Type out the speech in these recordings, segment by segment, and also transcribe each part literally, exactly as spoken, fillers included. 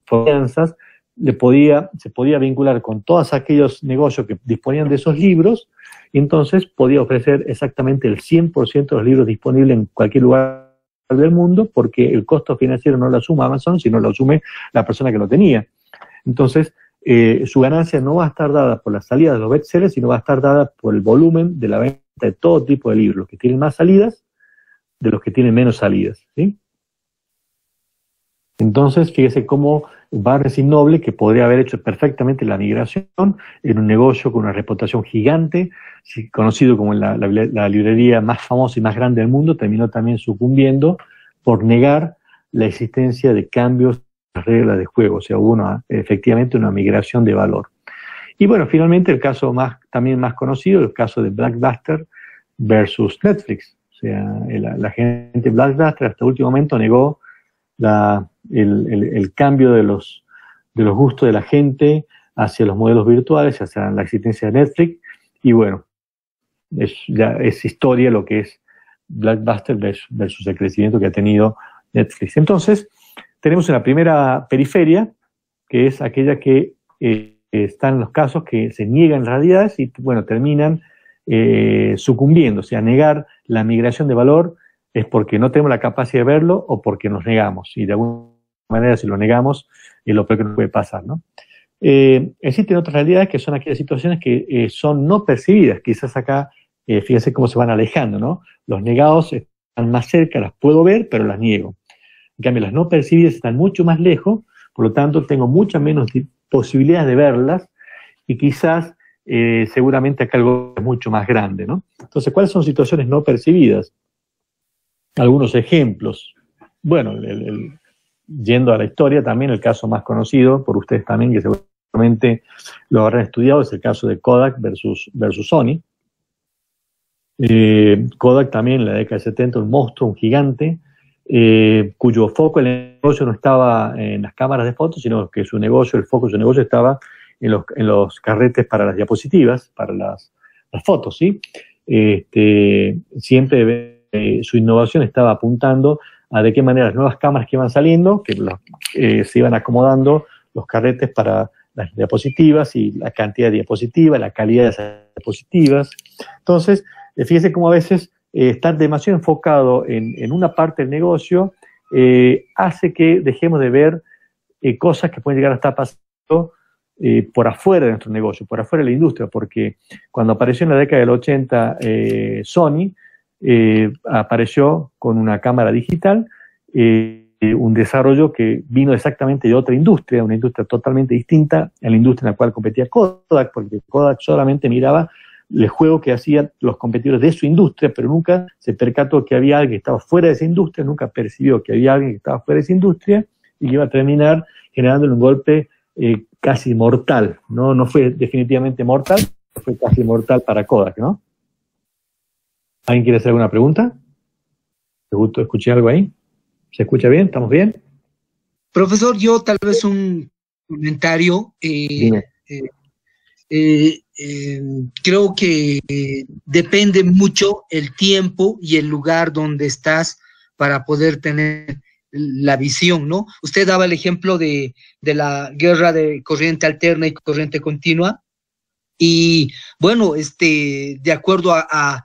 finanzas, le podía, se podía vincular con todos aquellos negocios que disponían de esos libros, y entonces podía ofrecer exactamente el cien por ciento de los libros disponibles en cualquier lugar del mundo, porque el costo financiero no lo asume Amazon, sino lo asume la persona que lo tenía. Entonces, eh, su ganancia no va a estar dada por la salida de los bestsellers, sino va a estar dada por el volumen de la venta de todo tipo de libros, los que tienen más salidas, de los que tienen menos salidas, ¿sí? Entonces, fíjese cómo Barnes y Noble, que podría haber hecho perfectamente la migración en un negocio con una reputación gigante, conocido como la, la, la librería más famosa y más grande del mundo, terminó también sucumbiendo por negar la existencia de cambios en las reglas de juego. O sea, hubo una, efectivamente una migración de valor. Y bueno, finalmente el caso más, también más conocido, el caso de Blockbuster versus Netflix. O sea, la, la gente de Blockbuster hasta el último momento negó La, el, el, el cambio de los, de los gustos de la gente hacia los modelos virtuales, hacia la existencia de Netflix, y bueno, es, ya es historia lo que es Blockbuster versus, versus el crecimiento que ha tenido Netflix. Entonces, tenemos una primera periferia, que es aquella que eh, está en los casos que se niegan realidades y, bueno, terminan eh, sucumbiendo, o sea, negar la migración de valor es porque no tenemos la capacidad de verlo o porque nos negamos, y de alguna manera si lo negamos es lo peor que nos puede pasar, ¿no? Eh, existen otras realidades que son aquellas situaciones que eh, son no percibidas, quizás acá, eh, fíjense cómo se van alejando, ¿no? Los negados están más cerca, las puedo ver, pero las niego. En cambio, las no percibidas están mucho más lejos, por lo tanto tengo muchas menos posibilidades de verlas, y quizás, eh, seguramente acá algo es mucho más grande, ¿no? Entonces, ¿cuáles son situaciones no percibidas? Algunos ejemplos. Bueno, el, el, yendo a la historia, también el caso más conocido por ustedes también, que seguramente lo habrán estudiado, es el caso de Kodak versus, versus Sony. Eh, Kodak también en la década de setenta, un monstruo, un gigante, eh, cuyo foco, el negocio no estaba en las cámaras de fotos, sino que su negocio, el foco de su negocio estaba en los, en los carretes para las diapositivas, para las, las fotos, ¿sí? Este, siempre Eh, su innovación estaba apuntando a de qué manera las nuevas cámaras que iban saliendo, que la, eh, se iban acomodando los carretes para las diapositivas y la cantidad de diapositivas, la calidad de esas diapositivas. Entonces, eh, fíjese cómo a veces eh, estar demasiado enfocado en, en una parte del negocio eh, hace que dejemos de ver eh, cosas que pueden llegar a estar pasando eh, por afuera de nuestro negocio, por afuera de la industria, porque cuando apareció en la década del ochenta eh, Sony, Eh, apareció con una cámara digital, eh, un desarrollo que vino exactamente de otra industria, una industria totalmente distinta a la industria en la cual competía Kodak, porque Kodak solamente miraba el juego que hacían los competidores de su industria, pero nunca se percató que había alguien que estaba fuera de esa industria, nunca percibió que había alguien que estaba fuera de esa industria y que iba a terminar generándole un golpe eh, casi mortal, ¿no? No fue definitivamente mortal, fue casi mortal para Kodak, ¿no? ¿Alguien quiere hacer alguna pregunta? ¿Escuché algo ahí? ¿Se escucha bien? ¿Estamos bien? Profesor, yo tal vez un comentario. Eh, eh, eh, eh, creo que eh, depende mucho el tiempo y el lugar donde estás para poder tener la visión, ¿no? Usted daba el ejemplo de, de la guerra de corriente alterna y corriente continua. Y bueno, este, de acuerdo a, a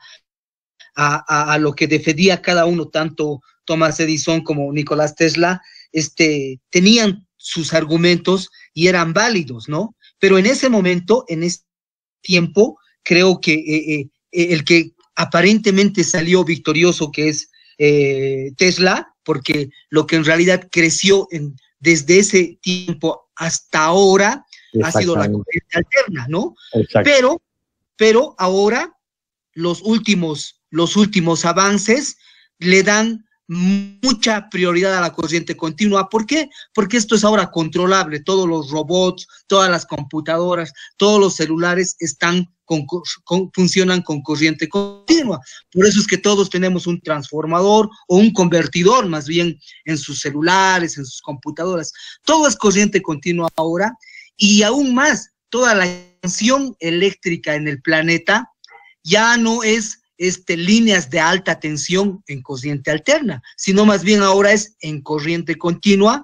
A, a, a lo que defendía cada uno, tanto Thomas Edison como Nicolás Tesla, este, tenían sus argumentos y eran válidos, ¿no? Pero en ese momento, en ese tiempo, creo que eh, eh, el que aparentemente salió victorioso, que es eh, Tesla, porque lo que en realidad creció en, desde ese tiempo hasta ahora ha sido la corriente alterna, ¿no? Exacto. Pero, pero ahora los últimos los últimos avances le dan mucha prioridad a la corriente continua. ¿Por qué? Porque esto es ahora controlable. Todos los robots, todas las computadoras, todos los celulares están con, con, funcionan con corriente continua. Por eso es que todos tenemos un transformador o un convertidor, más bien, en sus celulares, en sus computadoras. Todo es corriente continua ahora, y aún más, toda la tensión eléctrica en el planeta ya no es Este, líneas de alta tensión en corriente alterna, sino más bien ahora es en corriente continua,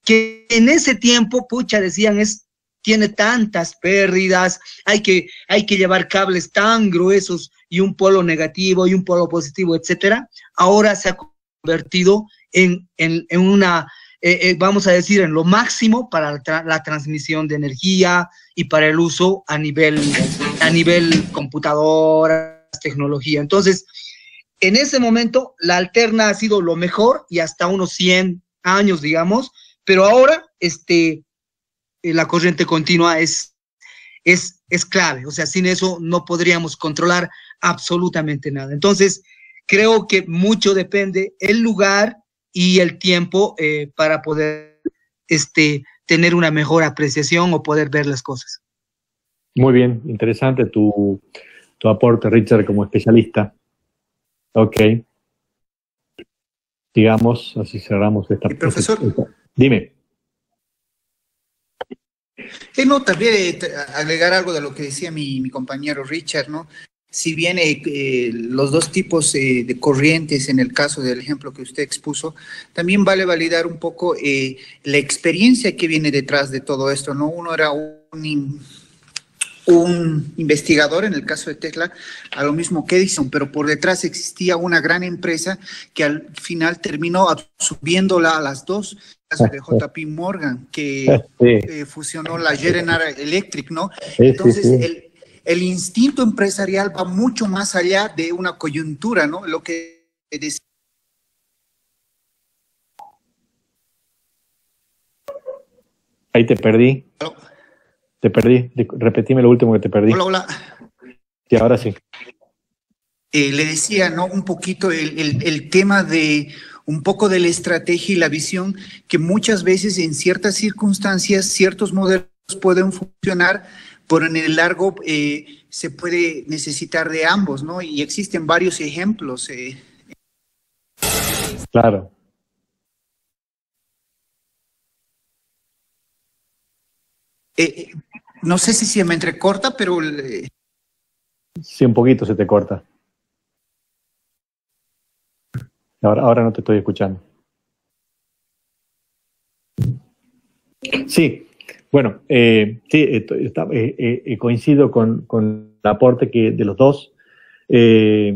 que en ese tiempo, pucha, decían, es, tiene tantas pérdidas, hay que, hay que llevar cables tan gruesos y un polo negativo y un polo positivo, etcétera. Ahora se ha convertido en, en, en una, eh, eh, vamos a decir, en lo máximo para la, tra la transmisión de energía y para el uso a nivel, a nivel computadora, tecnología. Entonces, en ese momento, la alterna ha sido lo mejor y hasta unos cien años, digamos, pero ahora este, la corriente continua es, es, es clave. O sea, sin eso no podríamos controlar absolutamente nada. Entonces, creo que mucho depende el lugar y el tiempo eh, para poder este, tener una mejor apreciación o poder ver las cosas. Muy bien, interesante tu, tu aporte, Richard, como especialista. Ok. Sigamos, así cerramos esta... ¿Y profesor? Esta, dime. Eh, no, también eh, agregar algo de lo que decía mi, mi compañero Richard, ¿no? Si bien eh, eh, los dos tipos eh, de corrientes, en el caso del ejemplo que usted expuso, también vale validar un poco eh, la experiencia que viene detrás de todo esto, ¿no? Uno era un, un investigador, en el caso de Tesla, a lo mismo que Edison, pero por detrás existía una gran empresa que al final terminó absorbiéndola a las dos. El caso de J P Morgan, que sí. eh, fusionó la General Electric, ¿no? Sí, Entonces, sí, sí. el El instinto empresarial va mucho más allá de una coyuntura, ¿no? Lo que decía. Ahí te perdí. ¿Aló? Te perdí. Repetime lo último que te perdí. Hola, hola. Sí, ahora sí. Eh, le decía, ¿no? Un poquito el, el, el tema de un poco de la estrategia y la visión, que muchas veces en ciertas circunstancias, ciertos modelos pueden funcionar, pero en el largo eh, se puede necesitar de ambos, ¿no? Y existen varios ejemplos. Eh. Claro. Eh, no sé si se me entrecorta, pero... Eh. Sí, un poquito se te corta. Ahora, ahora no te estoy escuchando. Sí. Bueno, eh, sí, eh, eh, eh, coincido con, con el aporte que de los dos. Eh,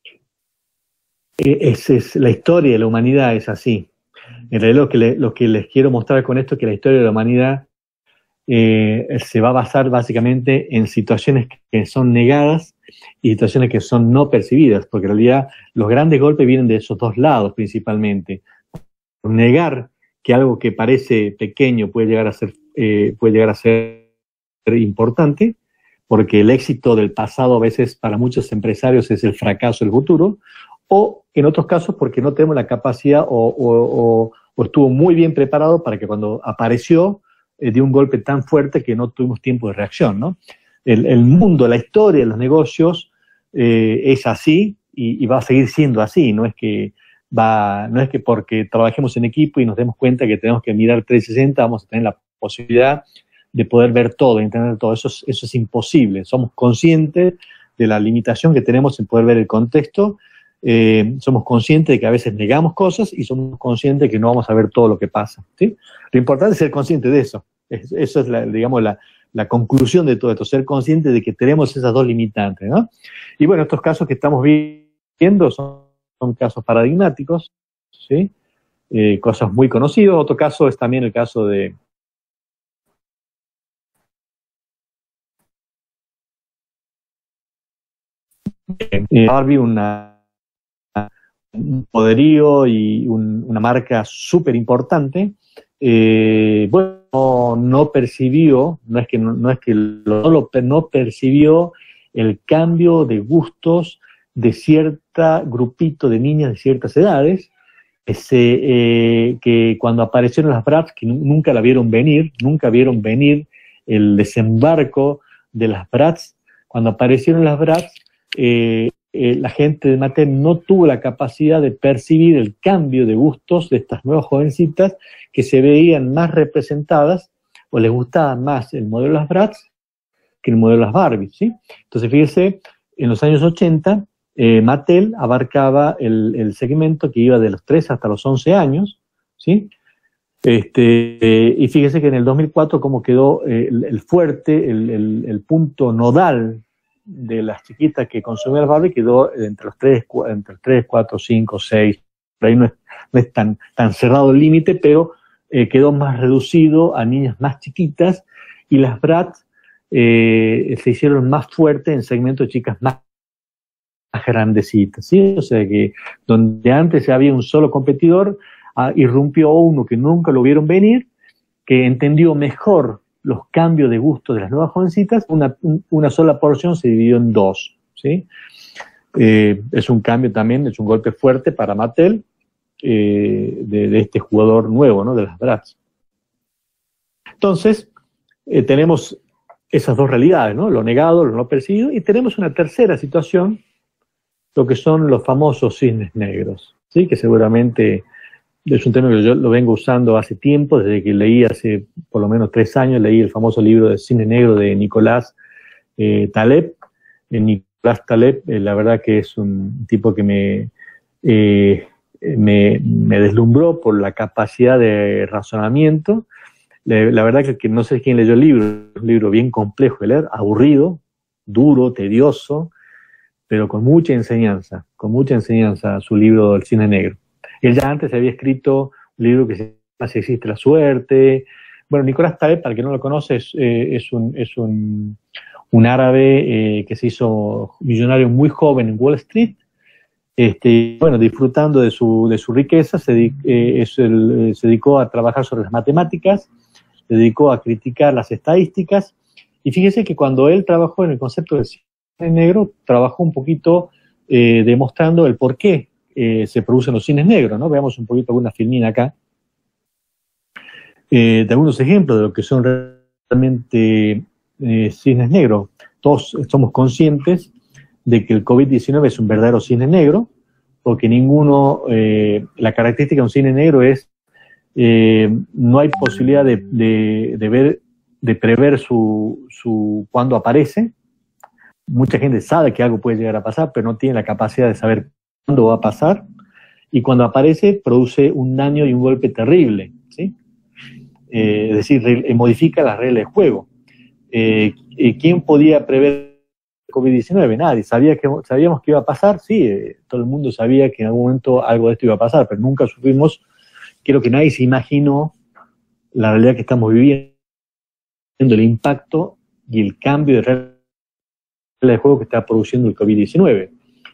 es, es, la historia de la humanidad es así. En realidad lo que, le, lo que les quiero mostrar con esto es que la historia de la humanidad eh, se va a basar básicamente en situaciones que son negadas y situaciones que son no percibidas, porque en realidad los grandes golpes vienen de esos dos lados principalmente. Negar que algo que parece pequeño puede llegar a ser, eh, puede llegar a ser importante, porque el éxito del pasado a veces para muchos empresarios es el fracaso del futuro, o en otros casos porque no tenemos la capacidad o, o, o, o estuvo muy bien preparado para que cuando apareció eh, dio un golpe tan fuerte que no tuvimos tiempo de reacción, ¿no? El, el mundo, la historia de los negocios eh, es así y, y va a seguir siendo así, no es que Va, no es que porque trabajemos en equipo y nos demos cuenta que tenemos que mirar trescientos sesenta vamos a tener la posibilidad de poder ver todo, entender todo. Eso es, eso es imposible. Somos conscientes de la limitación que tenemos en poder ver el contexto. Eh, somos conscientes de que a veces negamos cosas y somos conscientes de que no vamos a ver todo lo que pasa, ¿sí? Lo importante es ser consciente de eso. Es, eso es, la, digamos, la, la conclusión de todo esto, ser consciente de que tenemos esas dos limitantes, ¿no? Y bueno, estos casos que estamos viendo son son casos paradigmáticos, ¿sí? Eh, cosas muy conocidas. Otro caso es también el caso de eh, Barbie, una, un poderío y un, una marca súper importante. Eh, bueno, no, no percibió, no es que no, no es que lo, lo, no percibió el cambio de gustos de cierto grupito de niñas de ciertas edades, ese, eh, que cuando aparecieron las Bratz, que nunca la vieron venir, nunca vieron venir el desembarco de las Bratz. Cuando aparecieron las Bratz, eh, eh, la gente de Mattel no tuvo la capacidad de percibir el cambio de gustos de estas nuevas jovencitas que se veían más representadas o les gustaba más el modelo de las Bratz que el modelo de las Barbie, ¿sí? Entonces, fíjese, en los años ochenta, Eh, Mattel abarcaba el, el segmento que iba de los tres hasta los once años, ¿sí? Este, eh, y fíjese que en el dos mil cuatro cómo quedó eh, el, el fuerte, el, el, el punto nodal de las chiquitas que consumían Barbie quedó entre los tres, entre tres, cuatro, cinco, seis. Por ahí no es, no es tan, tan cerrado el límite, pero eh, quedó más reducido a niñas más chiquitas, y las Bratz eh, se hicieron más fuertes en segmentos de chicas más, más grandecitas, ¿sí? O sea que donde antes había un solo competidor, ah, irrumpió uno que nunca lo vieron venir, que entendió mejor los cambios de gusto de las nuevas jovencitas. Una, una sola porción se dividió en dos, ¿sí? Eh, es un cambio también, es un golpe fuerte para Mattel, eh, de, de este jugador nuevo, ¿no? De las Bratz. Entonces, eh, tenemos esas dos realidades, ¿no? Lo negado, lo no percibido, y tenemos una tercera situación, lo que son los famosos cisnes negros, ¿sí? Que seguramente es un tema que yo lo vengo usando hace tiempo, desde que leí hace por lo menos tres años, leí el famoso libro de Cisne Negro de Nicolás eh, Taleb. Eh, Nicolás Taleb, eh, la verdad que es un tipo que me, eh, me, me deslumbró por la capacidad de razonamiento. La, la verdad que, que no sé quién leyó el libro, es un libro bien complejo de leer, aburrido, duro, tedioso, pero con mucha enseñanza, con mucha enseñanza su libro El Cisne Negro. Él ya antes había escrito un libro que se llama Si existe la suerte. Bueno, Nicolás Taleb, para el que no lo conoce, es, eh, es, un, es un, un árabe eh, que se hizo millonario muy joven en Wall Street. Este, bueno, disfrutando de su, de su riqueza, se, eh, es el, se dedicó a trabajar sobre las matemáticas, se dedicó a criticar las estadísticas, y fíjese que cuando él trabajó en el concepto del cine negro, trabajó un poquito eh, demostrando el por qué Eh, se producen los cines negros, ¿no? Veamos un poquito alguna filmina acá, eh, de algunos ejemplos de lo que son realmente eh, cines negros. Todos somos conscientes de que el COVID diecinueve es un verdadero cine negro, porque ninguno, eh, la característica de un cine negro es, eh, no hay posibilidad de, de, de ver, de prever su, su cuándo aparece. Mucha gente sabe que algo puede llegar a pasar, pero no tiene la capacidad de saber cuándo va a pasar, y cuando aparece produce un daño y un golpe terrible, ¿sí? Eh, es decir, re, modifica las reglas de juego. Eh, ¿Quién podía prever el COVID diecinueve? Nadie. ¿Sabía que, ¿Sabíamos que iba a pasar? Sí, eh, todo el mundo sabía que en algún momento algo de esto iba a pasar, pero nunca supimos, creo que nadie se imaginó la realidad que estamos viviendo, el impacto y el cambio de reglas de juego que está produciendo el COVID diecinueve.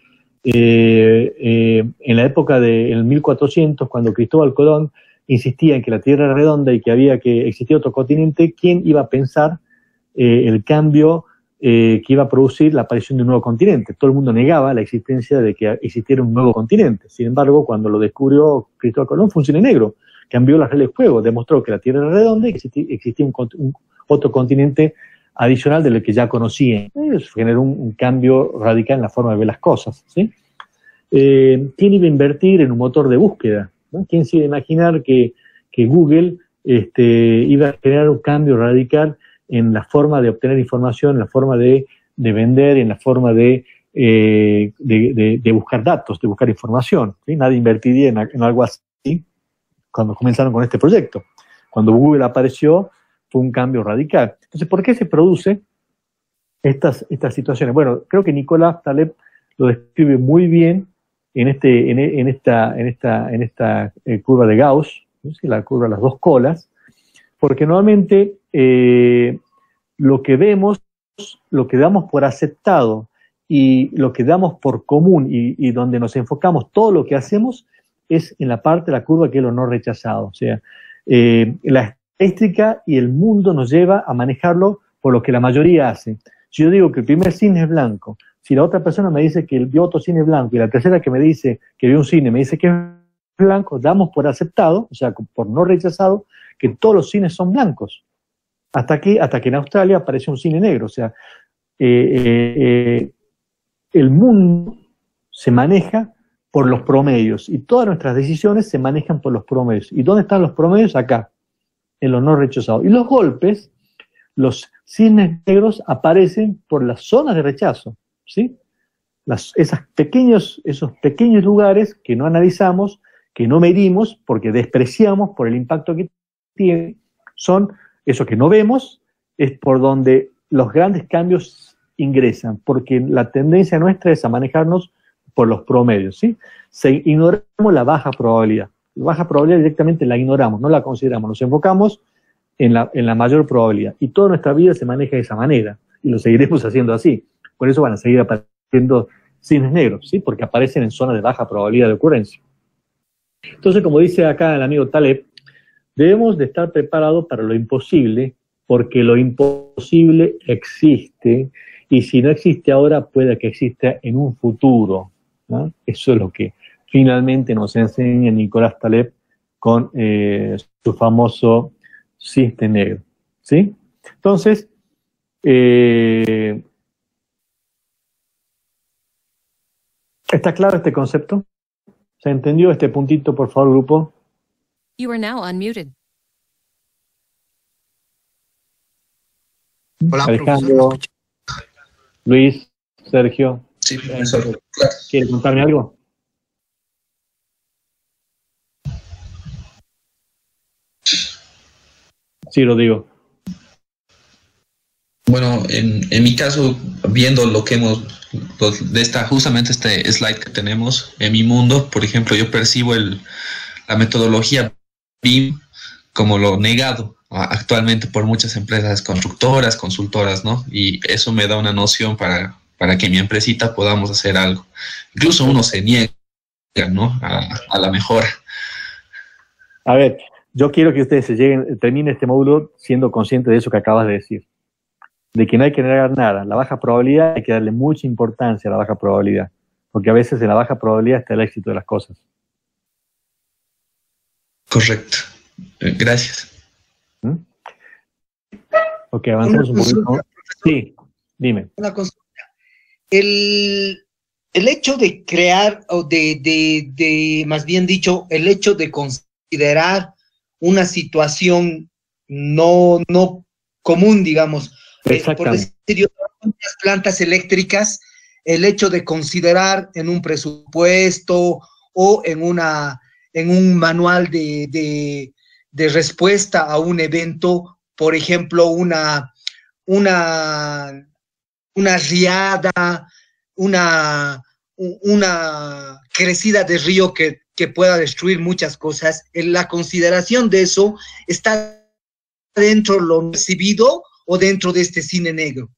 Eh, eh, en la época del mil cuatrocientos, cuando Cristóbal Colón insistía en que la Tierra era redonda y que había que existir otro continente, ¿quién iba a pensar eh, el cambio eh, que iba a producir la aparición de un nuevo continente? Todo el mundo negaba la existencia de que existiera un nuevo continente. Sin embargo, cuando lo descubrió Cristóbal Colón, fue un cine negro, cambió las reglas de juego, demostró que la Tierra era redonda y que existía, existía un, un, otro continente adicional de lo que ya conocían. Eso generó un, un cambio radical en la forma de ver las cosas, ¿sí? Eh, ¿Quién iba a invertir en un motor de búsqueda? ¿No? ¿Quién se iba a imaginar que, que Google este, iba a generar un cambio radical en la forma de obtener información, en la forma de, de vender, en la forma de, eh, de, de, de buscar datos, de buscar información, ¿sí? Nadie invertiría en, en algo así cuando comenzaron con este proyecto. Cuando Google apareció, fue un cambio radical. Entonces, ¿por qué se produce estas, estas situaciones? Bueno, creo que Nicolás Taleb lo describe muy bien en, este, en, en esta, en esta, en esta eh, curva de Gauss, ¿sí? La curva de las dos colas, porque normalmente eh, lo que vemos, lo que damos por aceptado y lo que damos por común y, y donde nos enfocamos todo lo que hacemos es en la parte de la curva que es lo no rechazado. O sea, eh, la estadística y el mundo nos lleva a manejarlo por lo que la mayoría hace. Si yo digo que el primer cine es blanco, si la otra persona me dice que vio otro cine blanco y la tercera que me dice que vio un cine me dice que es blanco, damos por aceptado, o sea, por no rechazado, que todos los cines son blancos. Hasta aquí, hasta que en Australia apareció un cine negro. O sea, eh, eh, el mundo se maneja por los promedios y todas nuestras decisiones se manejan por los promedios. ¿Y dónde están los promedios? Acá, en los no rechazados. Y los golpes, los cines negros aparecen por las zonas de rechazo, ¿sí? Las, esas pequeños, esos pequeños lugares que no analizamos, que no medimos, porque despreciamos por el impacto que tiene son eso que no vemos, es por donde los grandes cambios ingresan, porque la tendencia nuestra es a manejarnos por los promedios, ¿sí? Se ignoramos la baja probabilidad. La baja probabilidad directamente la ignoramos, no la consideramos, nos enfocamos en la, en la mayor probabilidad. Y toda nuestra vida se maneja de esa manera, y lo seguiremos haciendo así. Por eso van a seguir apareciendo cisnes negros, ¿sí? Porque aparecen en zonas de baja probabilidad de ocurrencia. Entonces, como dice acá el amigo Taleb, debemos de estar preparados para lo imposible, porque lo imposible existe, y si no existe ahora, puede que exista en un futuro, ¿no? Eso es lo que finalmente nos enseña Nicolás Taleb con eh, su famoso cisne negro, ¿sí? Entonces, eh, ¿está claro este concepto? ¿Se entendió este puntito, por favor, grupo? You are now unmuted. Hola, Alejandro, profesor. Luis, Sergio. Sí, profesor. Claro. ¿Quiere contarme algo? Sí, lo digo. Bueno, en, en mi caso, viendo lo que hemos, lo- de esta, justamente este slide que tenemos, en mi mundo, por ejemplo, yo percibo el, la metodología B I M como lo negado a- actualmente por muchas empresas constructoras, consultoras, ¿no? Y eso me da una noción para, para que mi empresita podamos hacer algo. Incluso uno se niega, ¿no? A, a la mejora. A ver, yo quiero que ustedes se lleguen, terminen este módulo siendo conscientes de eso que acabas de decir. De que no hay que negar nada. La baja probabilidad hay que darle mucha importancia a la baja probabilidad. Porque a veces en la baja probabilidad está el éxito de las cosas. Correcto. Eh, Gracias. ¿Mm? Ok, avancemos un Una poquito. consulta, Sí, dime. Una consulta. El, el hecho de crear, o de, de, de, más bien dicho, el hecho de considerar una situación no, no común, digamos, eh, por Exactamente. decir yo, las plantas eléctricas, el hecho de considerar en un presupuesto o en una, en un manual de, de, de respuesta a un evento, por ejemplo, una, una, una riada, una, u- una crecida de río que, que pueda destruir muchas cosas, en la consideración de eso está dentro de lo recibido o dentro de este cine negro.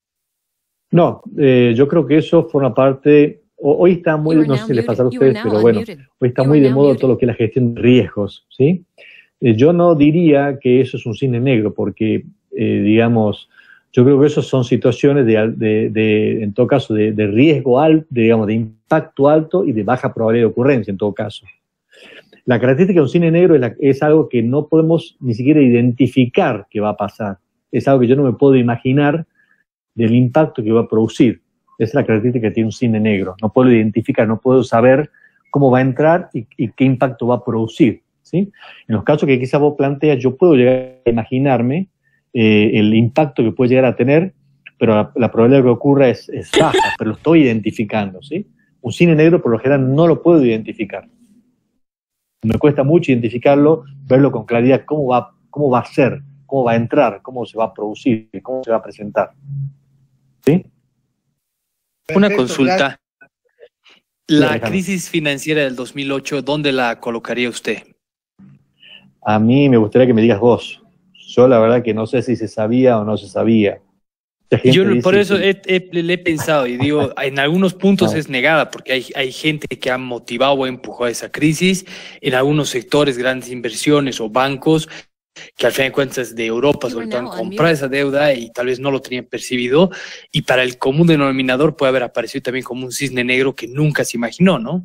No, eh, yo creo que eso forma parte. ho- Hoy está muy, You are no sé now si les pasa a muted. You are ustedes, now pero bueno, unmuted. hoy está You muy are de now moda muted. todo lo que es la gestión de riesgos, ¿sí? Eh, yo no diría que eso es un cine negro, porque, eh, digamos, yo creo que eso son situaciones de, al- de- de, en todo caso, de, de riesgo alto, digamos, de impacto alto y de baja probabilidad de ocurrencia, en todo caso. La característica de un cine negro es, la- es algo que no podemos ni siquiera identificar que va a pasar. Es algo que yo no me puedo imaginar del impacto que va a producir. Esa es la característica que tiene un cine negro. No puedo identificar, no puedo saber cómo va a entrar y, y qué impacto va a producir, ¿sí? En los casos que quizás vos planteas, yo puedo llegar a imaginarme eh, el impacto que puede llegar a tener, pero la, la probabilidad de que ocurra es, es baja, pero lo estoy identificando, ¿sí? Un cine negro, por lo general, no lo puedo identificar. Me cuesta mucho identificarlo, verlo con claridad, cómo va, cómo va a ser, cómo va a entrar, cómo se va a producir, cómo se va a presentar. ¿Sí? Una Perfecto, consulta. Sí, La Alejandro. crisis financiera del dos mil ocho, ¿dónde la colocaría usted? A mí me gustaría que me digas vos. Yo la verdad que no sé si se sabía o no se sabía. Mucha gente Yo dice por eso que- he, he- le he pensado y digo, en algunos puntos Ah. es negada porque hay, hay gente que ha motivado o empujado esa crisis, en algunos sectores, grandes inversiones o bancos que al fin de cuentas de Europa You sobre are todo han now comprado unmuted. esa deuda y tal vez no lo tenían percibido, y para el común denominador puede haber aparecido también como un cisne negro que nunca se imaginó, ¿no?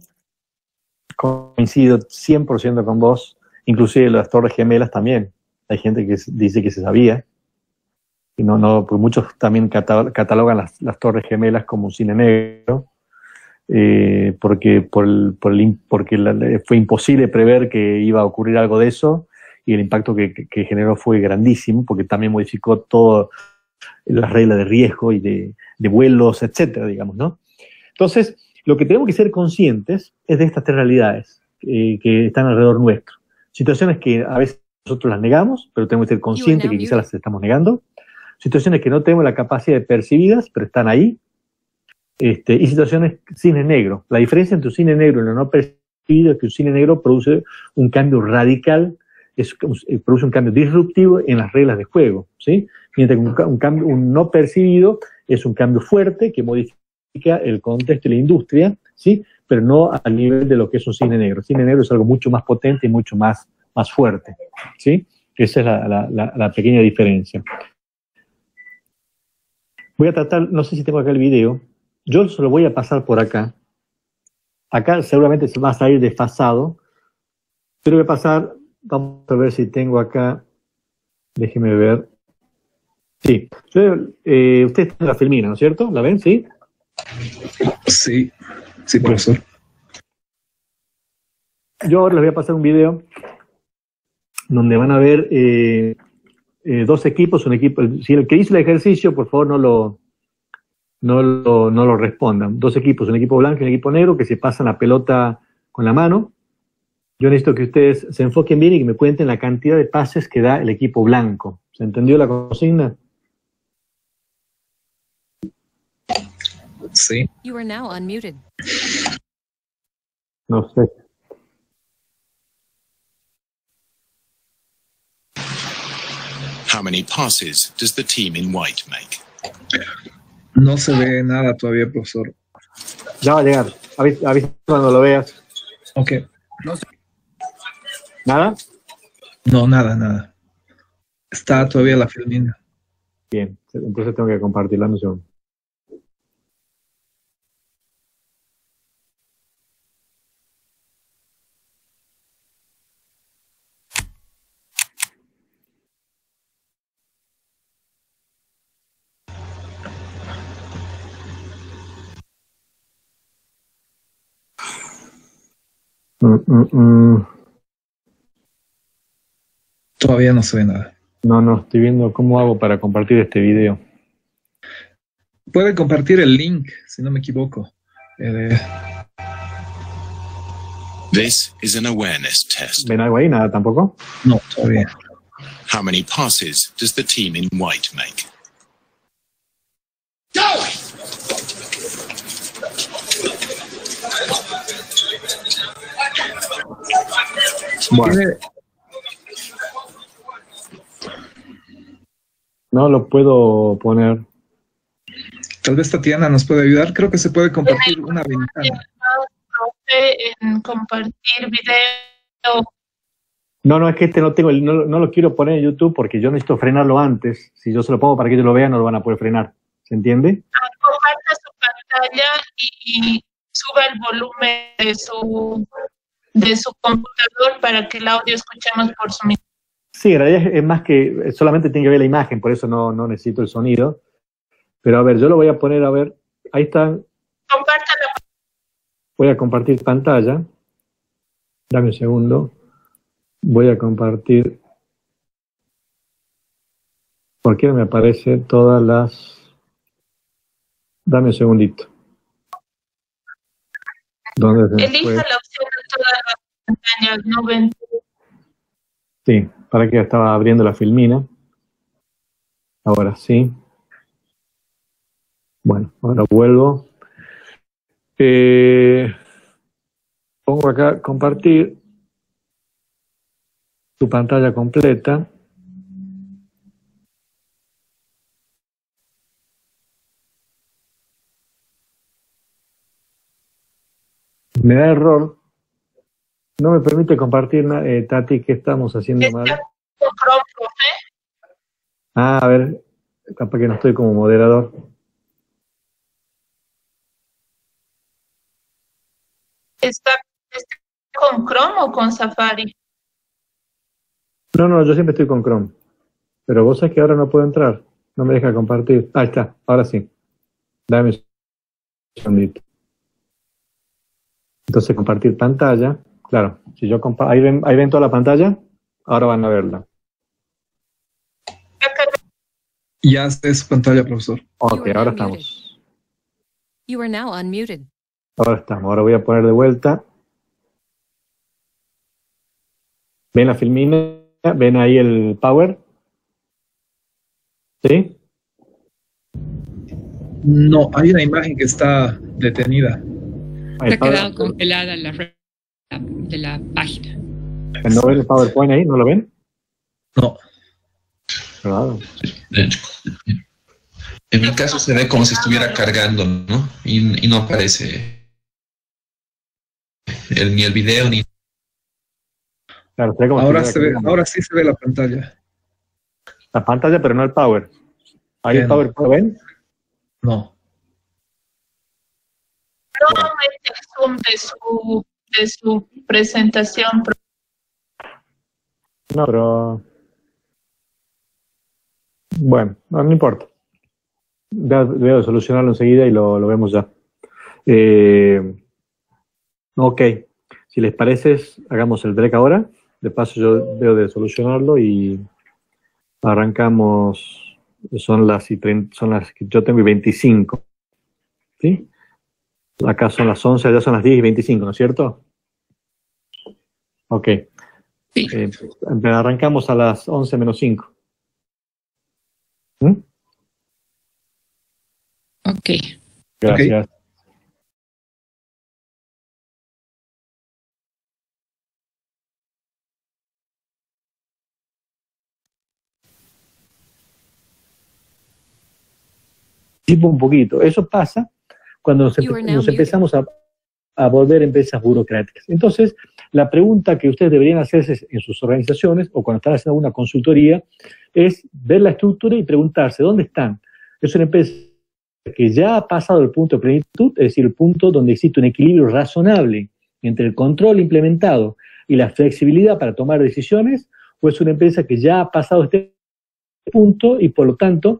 coincido cien por ciento con vos, inclusive las Torres Gemelas también. Hay gente que dice que se sabía, y no, no, pues muchos también cata- catalogan las, las Torres Gemelas como un cine negro, eh, porque, por el, por el, porque la, fue imposible prever que iba a ocurrir algo de eso, y el impacto que, que, que generó fue grandísimo, porque también modificó todas las reglas de riesgo y de, de vuelos, etcétera, digamos, ¿no? Entonces, lo que tenemos que ser conscientes es de estas tres realidades eh, que están alrededor nuestro. Situaciones que a veces nosotros las negamos, pero tenemos que ser conscientes que quizás las estamos negando. Situaciones que no tenemos la capacidad de percibirlas, pero están ahí. Este, y situaciones cine negro. La diferencia entre un cine negro y lo no percibido es que un cine negro produce un cambio radical, es, produce un cambio disruptivo en las reglas de juego, ¿sí? Mientras que un, un, cambio, un no percibido es un cambio fuerte que modifica el contexto y la industria, ¿sí? Pero no al nivel de lo que es un cine negro. El cine negro es algo mucho más potente y mucho más, más fuerte, ¿sí? Esa es la, la, la, la pequeña diferencia. Voy a tratar, no sé si tengo acá el video, yo se lo voy a pasar por acá. Acá seguramente se va a salir desfasado, pero voy a pasar, vamos a ver si tengo acá, déjeme ver. Sí, yo, eh, ustedes tienen la filmina, ¿no es cierto? ¿La ven? ¿Sí? Sí, sí, profesor. Yo ahora les voy a pasar un video donde van a ver eh, eh, dos equipos, un equipo, si el que hizo el ejercicio, por favor no lo, no lo, no lo respondan. Dos equipos, un equipo blanco y un equipo negro, que se pasan la pelota con la mano. Yo necesito que ustedes se enfoquen bien y que me cuenten la cantidad de pases que da el equipo blanco. ¿Se entendió la consigna? Sí. You are now unmuted. No sé. How many passes does the team in white make? No se ve nada todavía, profesor. Ya va a llegar. Avisa, avisa cuando lo veas. Ok. No sé. ¿Nada? No, nada, nada. Está todavía la filmina. Bien, entonces tengo que compartirla un segundo. Mm, mm, mm. Todavía no se ve nada. No, no, estoy viendo cómo hago para compartir este video. Puede compartir el link, si no me equivoco. Eh, This is an awareness test. ¿Ven algo ahí? Nada tampoco. no, todavía. How many passes does the team in white make? Bueno, Tiene- no lo puedo poner. Tal vez Tatiana nos puede ayudar. Creo que se puede compartir una ventana. En compartir video. No, no, es que este no tengo, el- no, no lo quiero poner en YouTube porque yo necesito frenarlo antes. Si yo se lo pongo para que ellos lo vean, no lo van a poder frenar. ¿Se entiende? Comparta su pantalla y suba el volumen de su de su computador para que el audio escuchemos por su micrófono. Sí, en realidad es más que solamente tiene que ver la imagen, por eso no, no necesito el sonido. Pero a ver, yo lo voy a poner, a ver, ahí están. Comparta la Voy a compartir pantalla. Dame un segundo. Voy a compartir. ¿Por qué no me aparecen todas las? Dame un segundito. ¿Dónde se me elija fue? la opción de todas las pantallas, no ven. Sí, para que estaba abriendo la filmina. Ahora sí. Bueno, ahora vuelvo. Eh, pongo acá compartir tu pantalla completa. Me da error. No me permite compartir, na- eh, Tati, ¿qué estamos haciendo mal? Está con Chrome, profe. Ah, a ver, capaz que no estoy como moderador. ¿Está, está con Chrome o con Safari? No, no, yo siempre estoy con Chrome. Pero vos sabés que ahora no puedo entrar. No me deja compartir. Ahí está, ahora sí. Dame un segundito. Entonces, compartir pantalla. Claro, si yo compa ahí ven, ahí ven toda la pantalla. Ahora van a verla. Ya es su pantalla, profesor. Ok, ahora estamos. You are now unmuted. Ahora estamos. Ahora voy a poner de vuelta. ¿Ven la filmina? ¿Ven ahí el power? ¿Sí? No, hay una imagen que está detenida. Se ha quedado congelada la red de la página. ¿No ven el PowerPoint ahí? ¿No lo ven? No. Claro. En mi caso se ve como si estuviera cargando, ¿no? Y, y no aparece el, ni el video ni... Claro, se ve como ahora, si se ve, cargando. ahora sí se ve la pantalla. La pantalla, pero no el power. ¿Ahí el Bien. power lo ven? No. No aumente el zoom de su, de su presentación. No, pero... Bueno, no, no importa. Debo solucionarlo enseguida y lo, lo vemos ya. Eh, ok. Si les parece, hagamos el break ahora. De paso yo debo de solucionarlo y arrancamos. Son las, y treinta, son las que yo tengo y veinticinco. ¿Sí? Acá son las once, allá son las diez y veinticinco, ¿no es cierto? Ok. Sí. Eh, arrancamos a las once menos cinco. ¿Mm? Ok. Gracias. Okay. Un poquito. Eso pasa cuando nos, empe nos empezamos a, a volver empresas burocráticas. Entonces, la pregunta que ustedes deberían hacerse en sus organizaciones o cuando están haciendo una consultoría es ver la estructura y preguntarse ¿dónde están? Es una empresa que ya ha pasado el punto de plenitud, es decir, el punto donde existe un equilibrio razonable entre el control implementado y la flexibilidad para tomar decisiones, o es una empresa que ya ha pasado este punto y por lo tanto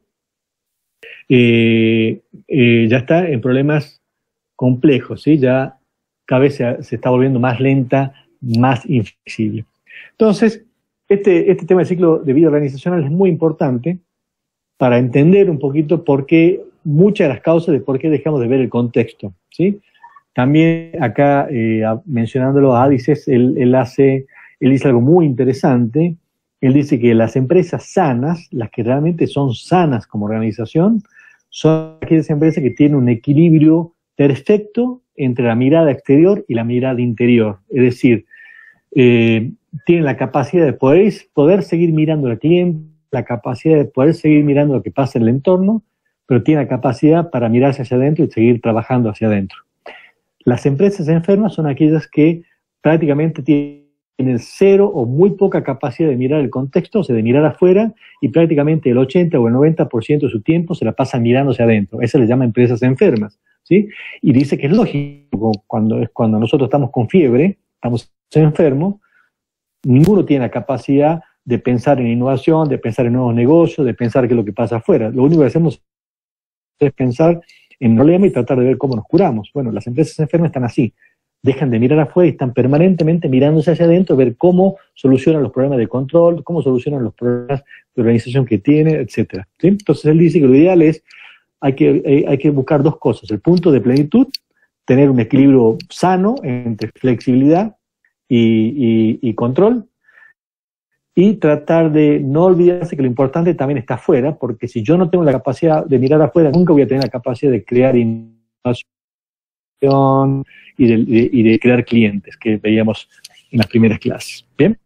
eh, eh, ya está en problemas complejos, ¿sí? Ya cada vez se, se está volviendo más lenta, más inflexible. Entonces, este, este tema del ciclo de vida organizacional es muy importante para entender un poquito por qué, muchas de las causas de por qué dejamos de ver el contexto, ¿sí? También acá, eh, mencionándolo a Adices, él, él, hace, él dice algo muy interesante. Él dice que las empresas sanas, las que realmente son sanas como organización, son aquellas empresas que tienen un equilibrio perfecto entre la mirada exterior y la mirada interior. Es decir, eh, tienen la capacidad de poder, poder seguir mirando al cliente, la capacidad de poder seguir mirando lo que pasa en el entorno, pero tienen la capacidad para mirarse hacia adentro y seguir trabajando hacia adentro. Las empresas enfermas son aquellas que prácticamente tienen cero o muy poca capacidad de mirar el contexto, o sea, de mirar afuera, y prácticamente el ochenta o el noventa por ciento de su tiempo se la pasan mirando hacia adentro. Eso se llama empresas enfermas, ¿sí? Y dice que es lógico, cuando, cuando nosotros estamos con fiebre, estamos enfermos, ninguno tiene la capacidad de pensar en innovación, de pensar en nuevos negocios, de pensar qué es lo que pasa afuera. Lo único que hacemos es pensar en el problema y tratar de ver cómo nos curamos. Bueno, las empresas enfermas están así. Dejan de mirar afuera y están permanentemente mirándose hacia adentro, ver cómo solucionan los problemas de control, cómo solucionan los problemas de organización que tienen, etcétera, ¿sí? Entonces él dice que lo ideal es, hay que, eh, hay que buscar dos cosas, el punto de plenitud, tener un equilibrio sano entre flexibilidad y, y, y control, y tratar de no olvidarse que lo importante también está afuera, porque si yo no tengo la capacidad de mirar afuera, nunca voy a tener la capacidad de crear innovación y de, de, y de crear clientes, que veíamos en las primeras clases. ¿Bien?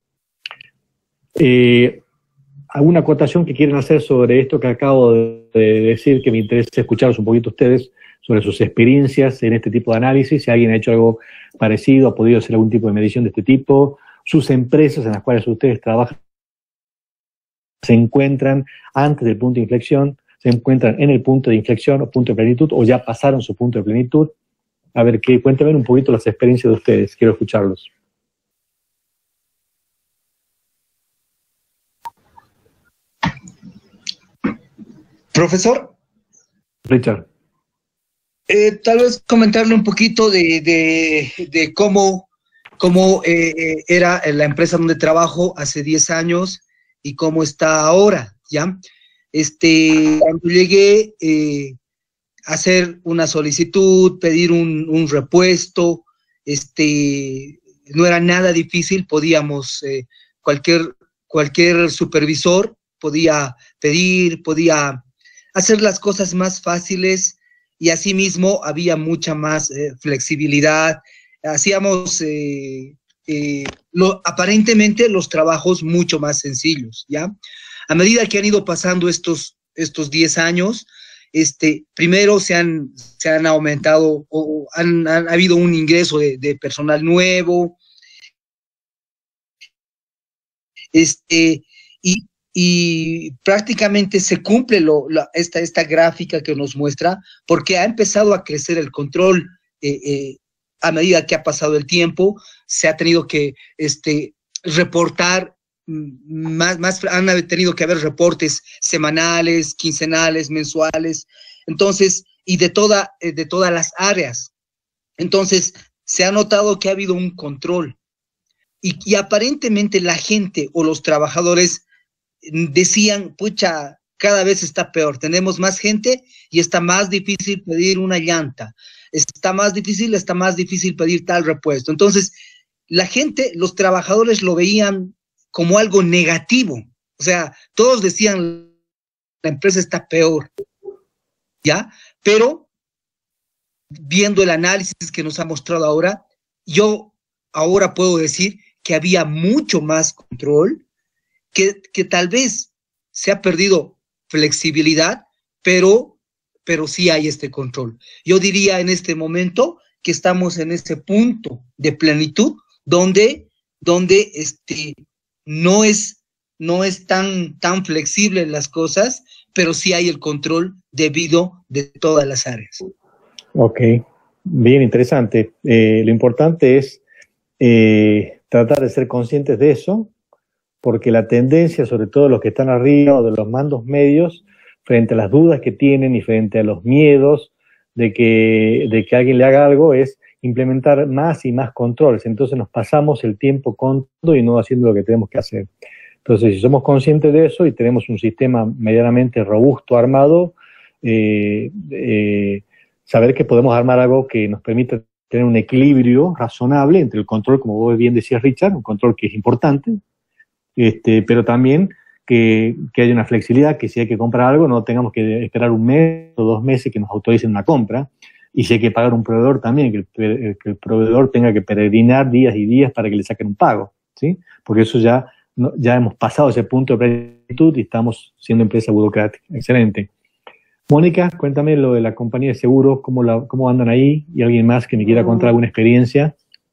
Eh, ¿Alguna acotación que quieren hacer sobre esto que acabo de, de decir, que me interesa escucharlos un poquito ustedes, sobre sus experiencias en este tipo de análisis? Si alguien ha hecho algo parecido, ha podido hacer algún tipo de medición de este tipo, sus empresas en las cuales ustedes trabajan se encuentran antes del punto de inflexión, se encuentran en el punto de inflexión o punto de plenitud, o ya pasaron su punto de plenitud. A ver, que cuéntenme un poquito las experiencias de ustedes, quiero escucharlos. Profesor. Richard. Eh, tal vez comentarle un poquito de, de, de cómo, cómo eh, era la empresa donde trabajo hace diez años y cómo está ahora, ¿ya? Este, cuando llegué eh, a hacer una solicitud, pedir un, un repuesto, este, no era nada difícil, podíamos, eh, cualquier cualquier supervisor podía pedir, podía hacer las cosas más fáciles y asimismo había mucha más eh, flexibilidad. Hacíamos eh, eh, lo, aparentemente los trabajos mucho más sencillos, ¿ya? A medida que han ido pasando estos, estos diez años, este, primero se han, se han aumentado o han, han habido un ingreso de, de personal nuevo, este, y, y prácticamente se cumple lo, la, esta, esta gráfica que nos muestra, porque ha empezado a crecer el control eh, eh, a medida que ha pasado el tiempo, se ha tenido que este, reportar Más, más, han tenido que haber reportes semanales, quincenales, mensuales, entonces, y de, toda, de todas las áreas. Entonces, se ha notado que ha habido un control y, y aparentemente la gente o los trabajadores decían, pucha, cada vez está peor, tenemos más gente y está más difícil pedir una llanta, está más difícil, está más difícil pedir tal repuesto. Entonces, la gente, los trabajadores lo veían como algo negativo, o sea, todos decían, la empresa está peor, ¿ya? Pero, viendo el análisis que nos ha mostrado ahora, yo ahora puedo decir que había mucho más control, que, que tal vez se ha perdido flexibilidad, pero, pero sí hay este control. Yo diría en este momento que estamos en ese punto de plenitud, donde, donde este... No es, no es tan, tan flexible en las cosas, pero sí hay el control debido de todas las áreas. Ok, bien interesante. Eh, lo importante es eh, tratar de ser conscientes de eso, porque la tendencia, sobre todo los que están arriba o de los mandos medios, frente a las dudas que tienen y frente a los miedos de que, de que alguien le haga algo, es implementar más y más controles. Entonces nos pasamos el tiempo con todo y no haciendo lo que tenemos que hacer. Entonces, si somos conscientes de eso y tenemos un sistema medianamente robusto, armado, eh, eh, saber que podemos armar algo que nos permita tener un equilibrio razonable entre el control, como vos bien decías, Richard, un control que es importante, este, pero también que, que haya una flexibilidad, que si hay que comprar algo no tengamos que esperar un mes o dos meses que nos autoricen una compra. Y si hay que pagar un proveedor también, que el, que el proveedor tenga que peregrinar días y días para que le saquen un pago, ¿sí? Porque eso ya, no, ya hemos pasado ese punto de plenitud y estamos siendo empresa burocrática. Excelente. Mónica, cuéntame lo de la compañía de seguros, cómo, la, cómo andan ahí, y alguien más que me quiera contar alguna experiencia.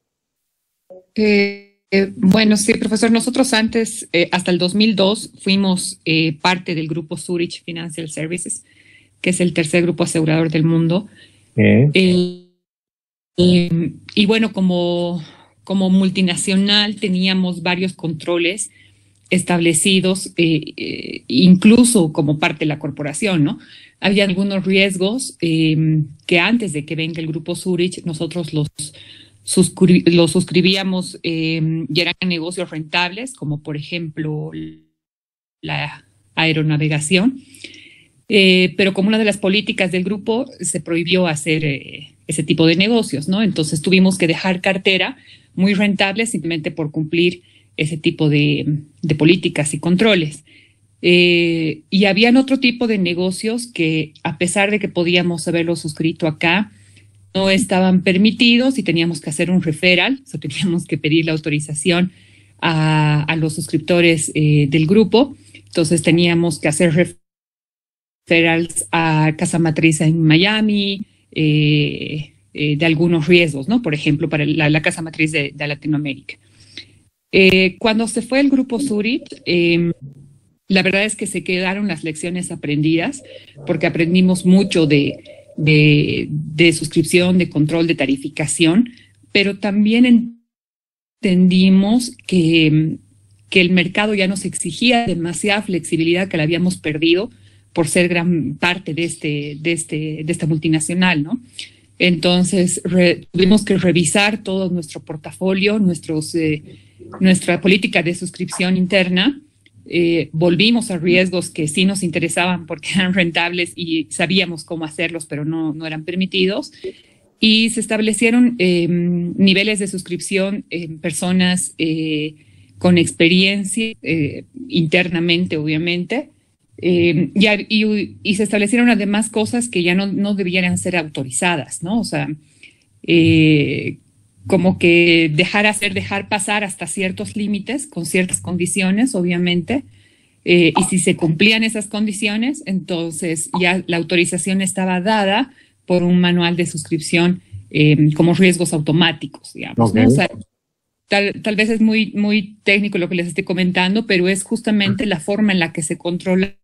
Eh, eh, bueno, sí, profesor, nosotros antes, eh, hasta el dos mil dos, fuimos eh, parte del grupo Zurich Financial Services, que es el tercer grupo asegurador del mundo. Eh. Eh, eh, y bueno, como, como multinacional teníamos varios controles establecidos, eh, eh, incluso como parte de la corporación, ¿no? Había algunos riesgos eh, que antes de que venga el grupo Zurich, nosotros los, suscri los suscribíamos eh, y eran negocios rentables, como por ejemplo la aeronavegación. Eh, pero como una de las políticas del grupo se prohibió hacer eh, ese tipo de negocios, ¿no? Entonces tuvimos que dejar cartera muy rentable simplemente por cumplir ese tipo de, de políticas y controles. Eh, y habían otro tipo de negocios que, a pesar de que podíamos haberlo suscrito acá, no estaban permitidos y teníamos que hacer un referral, o sea, teníamos que pedir la autorización a, a los suscriptores eh, del grupo. Entonces teníamos que hacer referral referrals a casa matriz en Miami, eh, eh, de algunos riesgos, ¿no? Por ejemplo, para la, la casa matriz de, de Latinoamérica. Eh, cuando se fue el grupo Zurich, eh, la verdad es que se quedaron las lecciones aprendidas, porque aprendimos mucho de, de, de suscripción, de control, de tarificación, pero también entendimos que, que el mercado ya nos exigía demasiada flexibilidad que la habíamos perdido por ser gran parte de, este, de, este, de esta multinacional, ¿no? Entonces, re, tuvimos que revisar todo nuestro portafolio, nuestros, eh, nuestra política de suscripción interna. Eh, volvimos a riesgos que sí nos interesaban porque eran rentables y sabíamos cómo hacerlos, pero no, no eran permitidos. Y se establecieron eh, niveles de suscripción en personas eh, con experiencia eh, internamente, obviamente, eh, y, y, y se establecieron además cosas que ya no, no debieran ser autorizadas, ¿no? O sea, eh, como que dejar hacer, dejar pasar hasta ciertos límites, con ciertas condiciones, obviamente, eh, y si se cumplían esas condiciones, entonces ya la autorización estaba dada por un manual de suscripción eh, como riesgos automáticos, digamos, okay. ¿no? O sea, tal, tal vez es muy, muy técnico lo que les estoy comentando, pero es justamente la forma en la que se controla.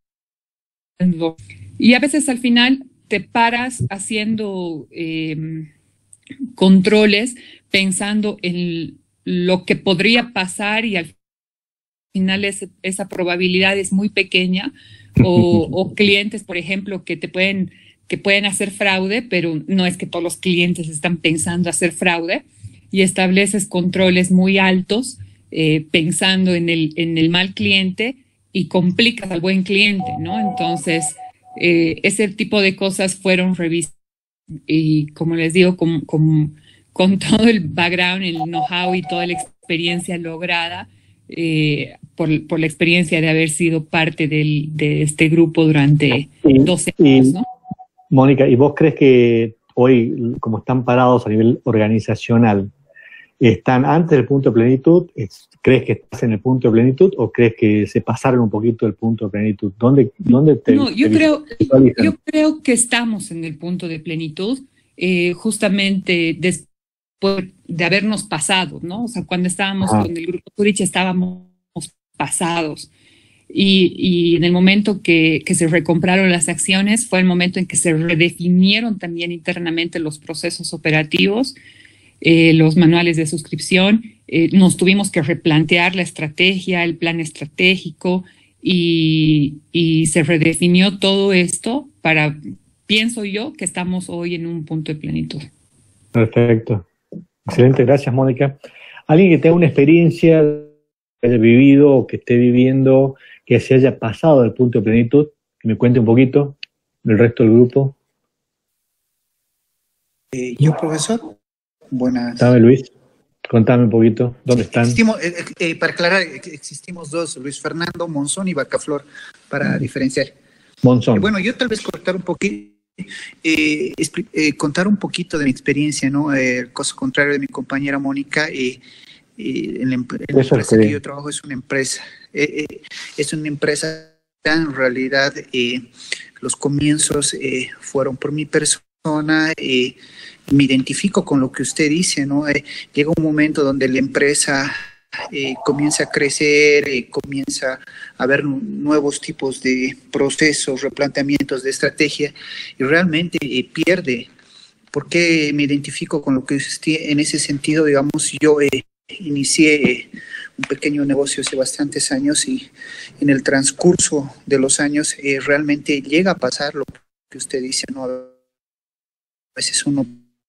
Y a veces al final te paras haciendo eh, controles pensando en lo que podría pasar y al final es, esa probabilidad es muy pequeña, o, o clientes, por ejemplo, que te pueden, que pueden hacer fraude, pero no es que todos los clientes están pensando hacer fraude, y estableces controles muy altos eh, pensando en el, en el mal cliente y complicas al buen cliente, ¿no? Entonces, eh, ese tipo de cosas fueron revisadas y, como les digo, con, con, con todo el background, el know-how y toda la experiencia lograda, eh, por, por la experiencia de haber sido parte del, de este grupo durante y, doce años, ¿no? Mónica, ¿y vos crees que hoy, como están parados a nivel organizacional, están antes del punto de plenitud? ¿Crees que estás en el punto de plenitud o crees que se pasaron un poquito del punto de plenitud? ¿Dónde, dónde te No, yo te creo, yo creo que estamos en el punto de plenitud, eh, justamente después de habernos pasado, ¿no? O sea, cuando estábamos ah. con el grupo Zurich estábamos pasados. Y, y en el momento que, que se recompraron las acciones fue el momento en que se redefinieron también internamente los procesos operativos, eh, los manuales de suscripción, eh, nos tuvimos que replantear la estrategia, el plan estratégico y, y se redefinió todo esto para, pienso yo, que estamos hoy en un punto de plenitud. Perfecto. Excelente, gracias, Mónica. Alguien que tenga una experiencia, que haya vivido o que esté viviendo, que se haya pasado del punto de plenitud, que me cuente un poquito del resto del grupo. Eh, yo, profesor. Buenas. Dame, Luis, contame un poquito, ¿dónde están? Existimos, eh, eh, para aclarar, existimos dos, Luis Fernando Monzón y Bacaflor, para mm. diferenciar. Monzón. Eh, bueno, yo tal vez cortar un poquito, eh, eh, contar un poquito de mi experiencia, ¿no? Eh, cosa contrario de mi compañera Mónica, eh, eh, en la, en la empresa que yo trabajo es una empresa, eh, eh, es una empresa, en realidad eh, los comienzos eh, fueron por mi persona, eh, me identifico con lo que usted dice, ¿no? Eh, llega un momento donde la empresa eh, comienza a crecer, eh, comienza a haber nuevos tipos de procesos, replanteamientos de estrategia y realmente eh, pierde. ¿Por qué me identifico con lo que usted en ese sentido? Digamos, yo eh, inicié eh, un pequeño negocio hace bastantes años y en el transcurso de los años eh, realmente llega a pasar lo que usted dice, ¿no? A veces uno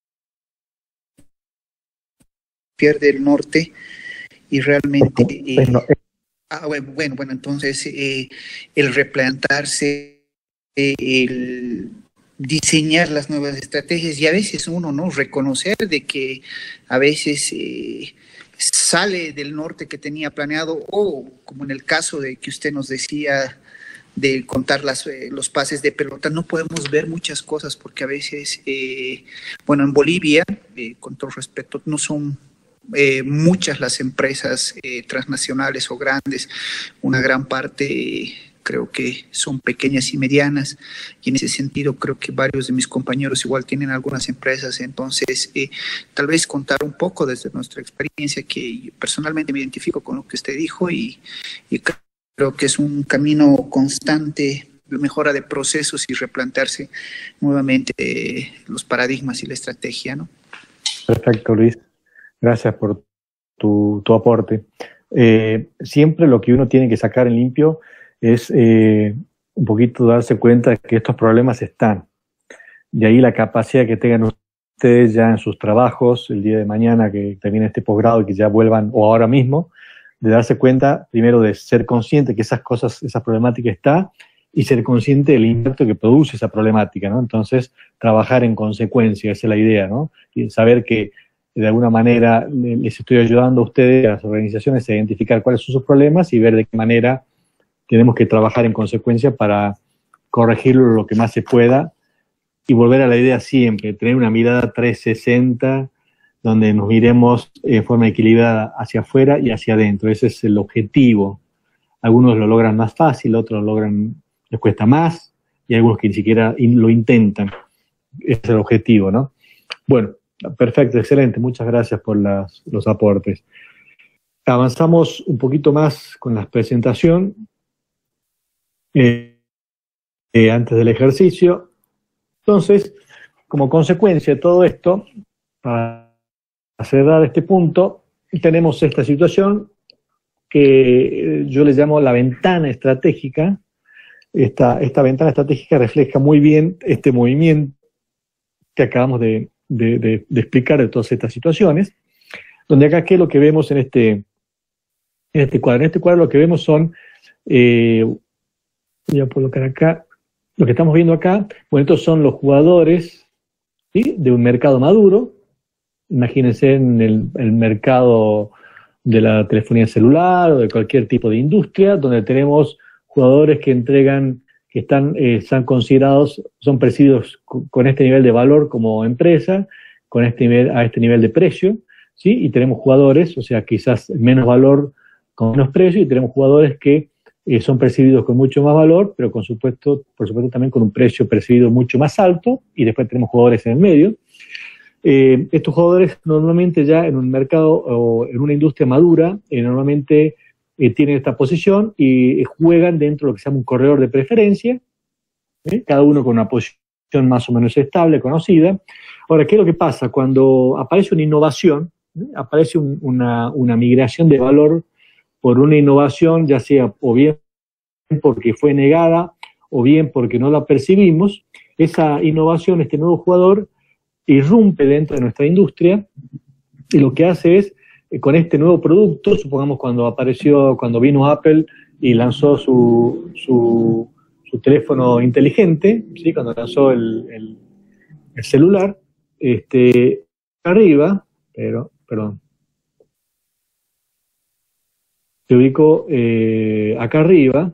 pierde el norte y realmente eh, ah, bueno, bueno, bueno, entonces eh, el replantarse, eh, el diseñar las nuevas estrategias y a veces uno no reconocer de que a veces eh, sale del norte que tenía planeado o como en el caso de que usted nos decía de contar las, eh, los pases de pelota, no podemos ver muchas cosas porque a veces, eh, bueno, en Bolivia, eh, con todo respeto, no son Eh, muchas las empresas eh, transnacionales o grandes, una gran parte eh, creo que son pequeñas y medianas y en ese sentido creo que varios de mis compañeros igual tienen algunas empresas, entonces eh, tal vez contar un poco desde nuestra experiencia que yo personalmente me identifico con lo que usted dijo y, y creo que es un camino constante de mejora de procesos y replantearse nuevamente eh, los paradigmas y la estrategia, ¿no? Perfecto, Luis. Gracias por tu, tu aporte. Eh, siempre lo que uno tiene que sacar en limpio es eh, un poquito darse cuenta de que estos problemas están. De ahí la capacidad que tengan ustedes ya en sus trabajos, el día de mañana que termine este posgrado y que ya vuelvan, o ahora mismo, de darse cuenta, primero, de ser consciente que esas cosas, esa problemática está, y ser consciente del impacto que produce esa problemática, ¿no? Entonces, trabajar en consecuencia, esa es la idea, ¿no? Y saber que de alguna manera les estoy ayudando a ustedes, a las organizaciones, a identificar cuáles son sus problemas y ver de qué manera tenemos que trabajar en consecuencia para corregirlo lo que más se pueda y volver a la idea siempre, tener una mirada trescientos sesenta donde nos miremos de forma equilibrada hacia afuera y hacia adentro. Ese es el objetivo. Algunos lo logran más fácil, otros lo logran, les cuesta más, y algunos que ni siquiera lo intentan. Ese es el objetivo, ¿no? Bueno, perfecto, excelente. Muchas gracias por las, los aportes. Avanzamos un poquito más con la presentación. Eh, eh, antes del ejercicio. Entonces, como consecuencia de todo esto, para cerrar este punto, tenemos esta situación que yo le llamo la ventana estratégica. Esta, esta ventana estratégica refleja muy bien este movimiento que acabamos de, de, de, de explicar de todas estas situaciones, donde acá, ¿qué es lo que vemos en este, en este cuadro? En este cuadro lo que vemos son, eh, voy a colocar acá, lo que estamos viendo acá, bueno, estos son los jugadores, ¿sí?, de un mercado maduro. Imagínense en el, el mercado de la telefonía celular o de cualquier tipo de industria, donde tenemos jugadores que entregan, que están, eh, están considerados, son percibidos con este nivel de valor como empresa, con este nivel, a este nivel de precio, ¿sí? Y tenemos jugadores, o sea, quizás menos valor con menos precio, y tenemos jugadores que eh, son percibidos con mucho más valor, pero con supuesto, por supuesto también con un precio percibido mucho más alto, y después tenemos jugadores en el medio. Eh, estos jugadores normalmente ya en un mercado o en una industria madura, eh, normalmente eh, tienen esta posición y eh, juegan dentro de lo que se llama un corredor de preferencia, ¿eh? Cada uno con una posición más o menos estable, conocida. Ahora, ¿qué es lo que pasa? Cuando aparece una innovación, ¿eh? aparece un, una, una migración de valor por una innovación, ya sea o bien porque fue negada o bien porque no la percibimos, esa innovación, este nuevo jugador, irrumpe dentro de nuestra industria y lo que hace es, eh, con este nuevo producto, supongamos cuando apareció, cuando vino Apple y lanzó su, su, su teléfono inteligente, ¿sí?, cuando lanzó el, el, el celular, este, arriba, pero, perdón, se ubicó eh, acá arriba,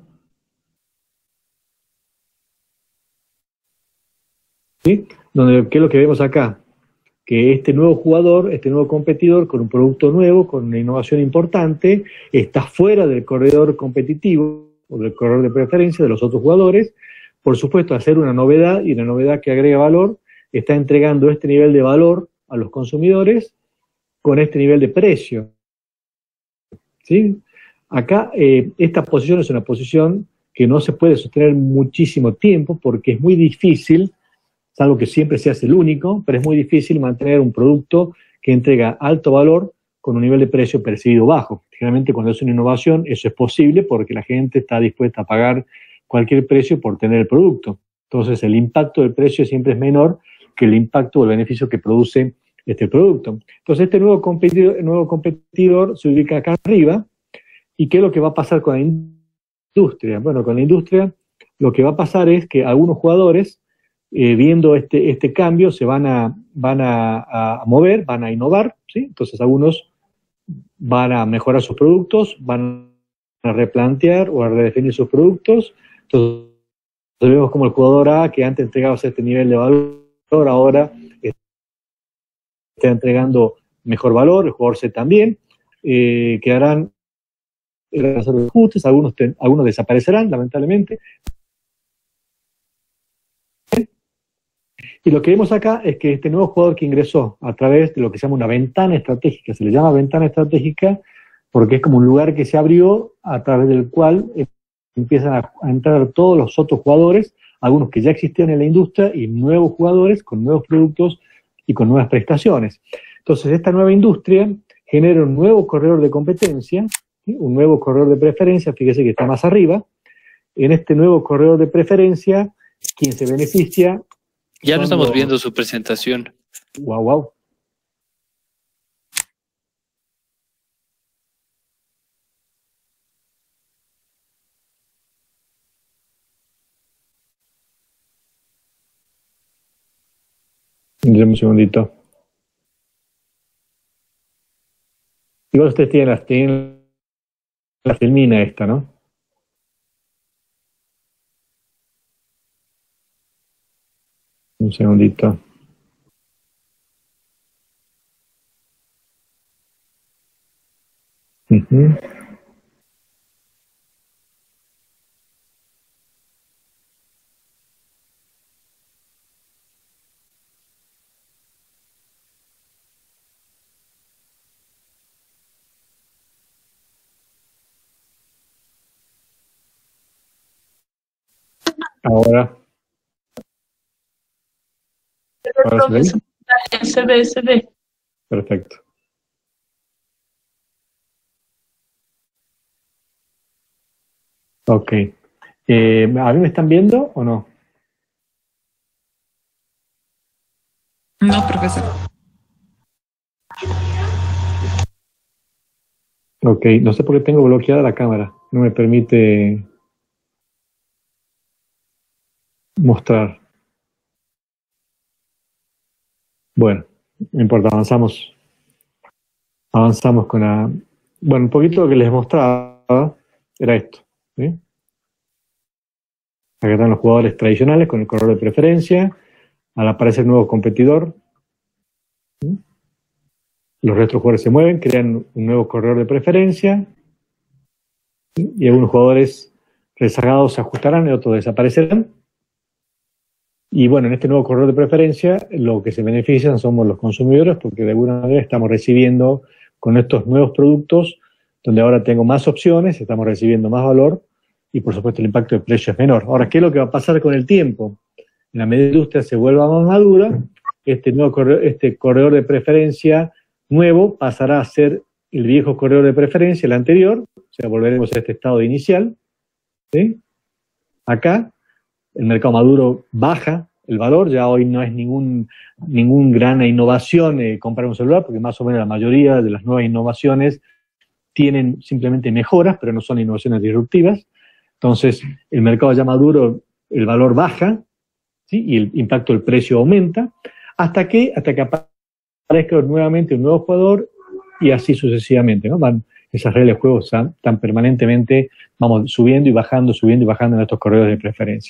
¿sí?, donde, ¿qué es lo que vemos acá? Que este nuevo jugador, este nuevo competidor, con un producto nuevo, con una innovación importante, está fuera del corredor competitivo o del corredor de preferencia de los otros jugadores. Por supuesto, hacer una novedad, y una novedad que agrega valor, está entregando este nivel de valor a los consumidores con este nivel de precio, ¿sí? Acá, eh, esta posición es una posición que no se puede sostener muchísimo tiempo porque es muy difícil, es algo que siempre se hace el único, pero es muy difícil mantener un producto que entrega alto valor con un nivel de precio percibido bajo. Generalmente cuando es una innovación eso es posible porque la gente está dispuesta a pagar cualquier precio por tener el producto. Entonces el impacto del precio siempre es menor que el impacto o el beneficio que produce este producto. Entonces este nuevo competidor, nuevo competidor se ubica acá arriba. ¿Y qué es lo que va a pasar con la industria? Bueno, con la industria lo que va a pasar es que algunos jugadores, Eh, viendo este, este cambio, se van a, van a, a mover, van a innovar, ¿sí? Entonces algunos van a mejorar sus productos, van a replantear o a redefinir sus productos. Entonces vemos como el jugador A, que antes entregaba este nivel de valor, ahora está entregando mejor valor, el jugador C también, eh, quedarán ajustes, algunos, ten, algunos desaparecerán, lamentablemente. Y lo que vemos acá es que este nuevo jugador que ingresó a través de lo que se llama una ventana estratégica, se le llama ventana estratégica porque es como un lugar que se abrió a través del cual empiezan a, a entrar todos los otros jugadores, algunos que ya existían en la industria y nuevos jugadores con nuevos productos y con nuevas prestaciones. Entonces esta nueva industria genera un nuevo corredor de competencia, ¿sí?, un nuevo corredor de preferencia, fíjese que está más arriba. En este nuevo corredor de preferencia, quien se beneficia... Ya no estamos viendo su presentación. Wow, wow. Dame un segundito. Igual ustedes tienen la, tienen la filmina esta, ¿no? Un segundito. Uh-huh. Ahora. ¿Ahora se ve? Se ve, se ve. Perfecto. Ok. Eh, ¿A mí me están viendo o no? No, profesor. Ok, no sé por qué tengo bloqueada la cámara. No me permite mostrar. Bueno, no importa, avanzamos. Avanzamos con la... Bueno, un poquito lo que les mostraba era esto. ¿Sí? Acá están los jugadores tradicionales con el corredor de preferencia. Al aparecer un nuevo competidor, ¿sí? Los restos jugadores se mueven, crean un nuevo corredor de preferencia, ¿sí? Y algunos jugadores rezagados se ajustarán y otros desaparecerán. Y bueno, en este nuevo corredor de preferencia, lo que se benefician somos los consumidores, porque de alguna manera estamos recibiendo con estos nuevos productos, donde ahora tengo más opciones, estamos recibiendo más valor, y por supuesto el impacto de precio es menor. Ahora, ¿qué es lo que va a pasar con el tiempo? En la medida que la industria se vuelva más madura, este nuevo corredor, este corredor de preferencia nuevo pasará a ser el viejo corredor de preferencia, el anterior, o sea, volveremos a este estado inicial, ¿sí? Acá, el mercado maduro baja el valor, ya hoy no es ningún, ningún gran innovación eh, comprar un celular, porque más o menos la mayoría de las nuevas innovaciones tienen simplemente mejoras, pero no son innovaciones disruptivas. Entonces, el mercado ya maduro, el valor baja, ¿sí? Y el impacto del precio aumenta, hasta que, hasta que aparezca nuevamente un nuevo jugador y así sucesivamente, ¿no? Van, esas reglas de juego están, están permanentemente, vamos subiendo y bajando, subiendo y bajando en estos corredores de preferencia.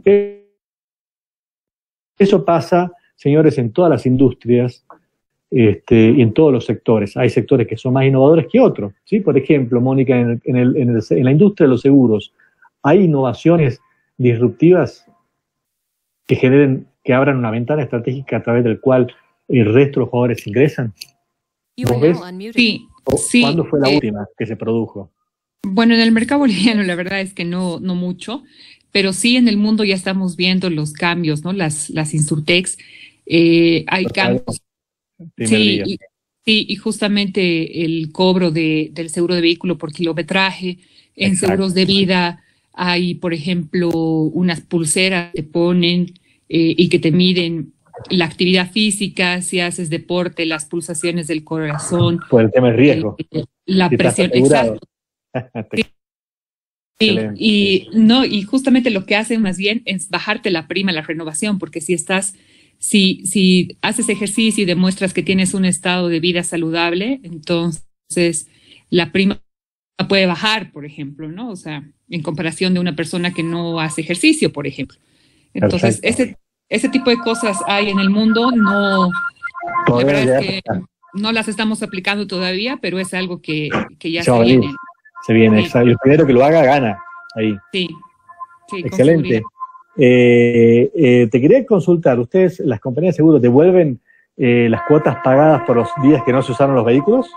Eso pasa, señores, en todas las industrias este, y en todos los sectores. Hay sectores que son más innovadores que otros, ¿sí? Por ejemplo, Mónica, en, el, en, el, en, el, en la industria de los seguros, ¿hay innovaciones disruptivas que generen, que abran una ventana estratégica a través del cual el resto de los jugadores ingresan? ¿Vos ves? Sí, sí. ¿Cuándo fue la eh, última que se produjo? Bueno, en el mercado boliviano la verdad es que no, no mucho, pero sí en el mundo ya estamos viendo los cambios, ¿no? Las, las Insurtechs, eh, hay Total. cambios. Primer Sí, día. y, sí, y justamente el cobro de, del seguro de vehículo por kilometraje, en Exacto. seguros de vida hay, por ejemplo, unas pulseras que te ponen eh, y que te miden la actividad física, si haces deporte, las pulsaciones del corazón, Por el tema del riesgo. eh, la Si estás presión, asegurado. exacto. Sí, Excelente. y no, y justamente lo que hacen más bien es bajarte la prima, la renovación, porque si estás, si, si haces ejercicio y demuestras que tienes un estado de vida saludable, entonces la prima puede bajar, por ejemplo, ¿no? O sea, en comparación de una persona que no hace ejercicio, por ejemplo. Entonces, ese, ese tipo de cosas hay en el mundo, no, la verdad es que no las estamos aplicando todavía, pero es algo que, que ya se, se viene. Se viene, Sí. exacto. El primero que lo haga, gana. Ahí. Sí, sí, con Excelente. seguridad. Eh, eh, te quería consultar, ¿ustedes, las compañías de seguros, devuelven eh, las cuotas pagadas por los días que no se usaron los vehículos?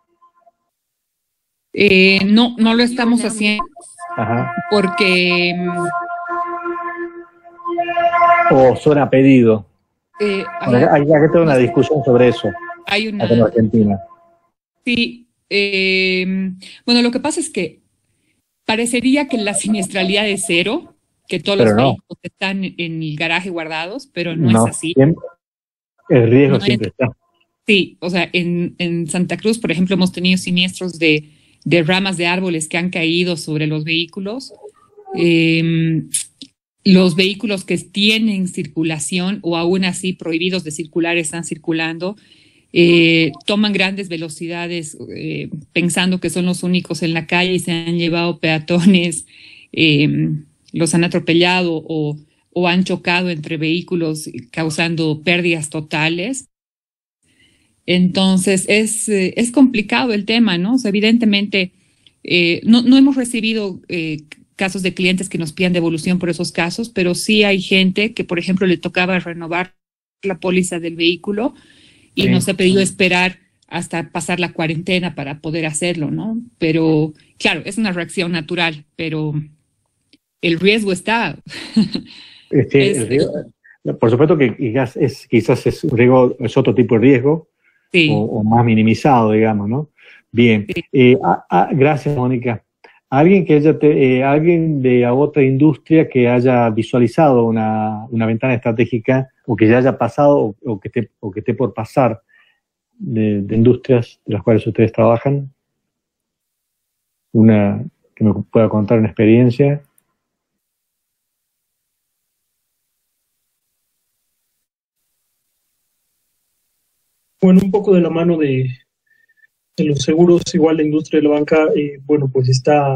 Eh, no, no lo estamos haciendo Ajá. porque ¿O suena a pedido? eh, Bueno, hay, acá, acá tengo una discusión sobre eso, hay una... acá en Argentina. Sí, eh, bueno, lo que pasa es que parecería que la siniestralidad es cero, que todos Pero los no. vehículos están en el garaje guardados, pero no, No, es así. siempre- el riesgo No siempre es- está. Sí, o sea, en, en Santa Cruz, por ejemplo, hemos tenido siniestros de, de ramas de árboles que han caído sobre los vehículos. Eh, los vehículos que tienen circulación o aún así prohibidos de circular están circulando. eh, toman grandes velocidades eh, pensando que son los únicos en la calle y se han llevado peatones, eh, los han atropellado o, o han chocado entre vehículos causando pérdidas totales. Entonces es, eh, es complicado el tema, ¿no? O sea, evidentemente eh, no, no hemos recibido eh, casos de clientes que nos pidan devolución por esos casos, pero sí hay gente que, por ejemplo, le tocaba renovar la póliza del vehículo y sí. nos ha pedido esperar hasta pasar la cuarentena para poder hacerlo, ¿no? Pero, claro, es una reacción natural, pero el riesgo está. Este, es, el riesgo, por supuesto que quizás es, quizás es, un riesgo, es otro tipo de riesgo, sí. o, o más minimizado, digamos, ¿no? Bien. Sí. Eh, ah, ah, gracias, Mónica. ¿Alguien que haya te, eh, alguien de otra industria que haya visualizado una, una ventana estratégica o que ya haya pasado o, o, que, esté, o que esté por pasar de, de industrias de las cuales ustedes trabajan? Una que me pueda contar una experiencia. Bueno, un poco de la mano de, de los seguros, igual la industria de la banca, eh, bueno, pues está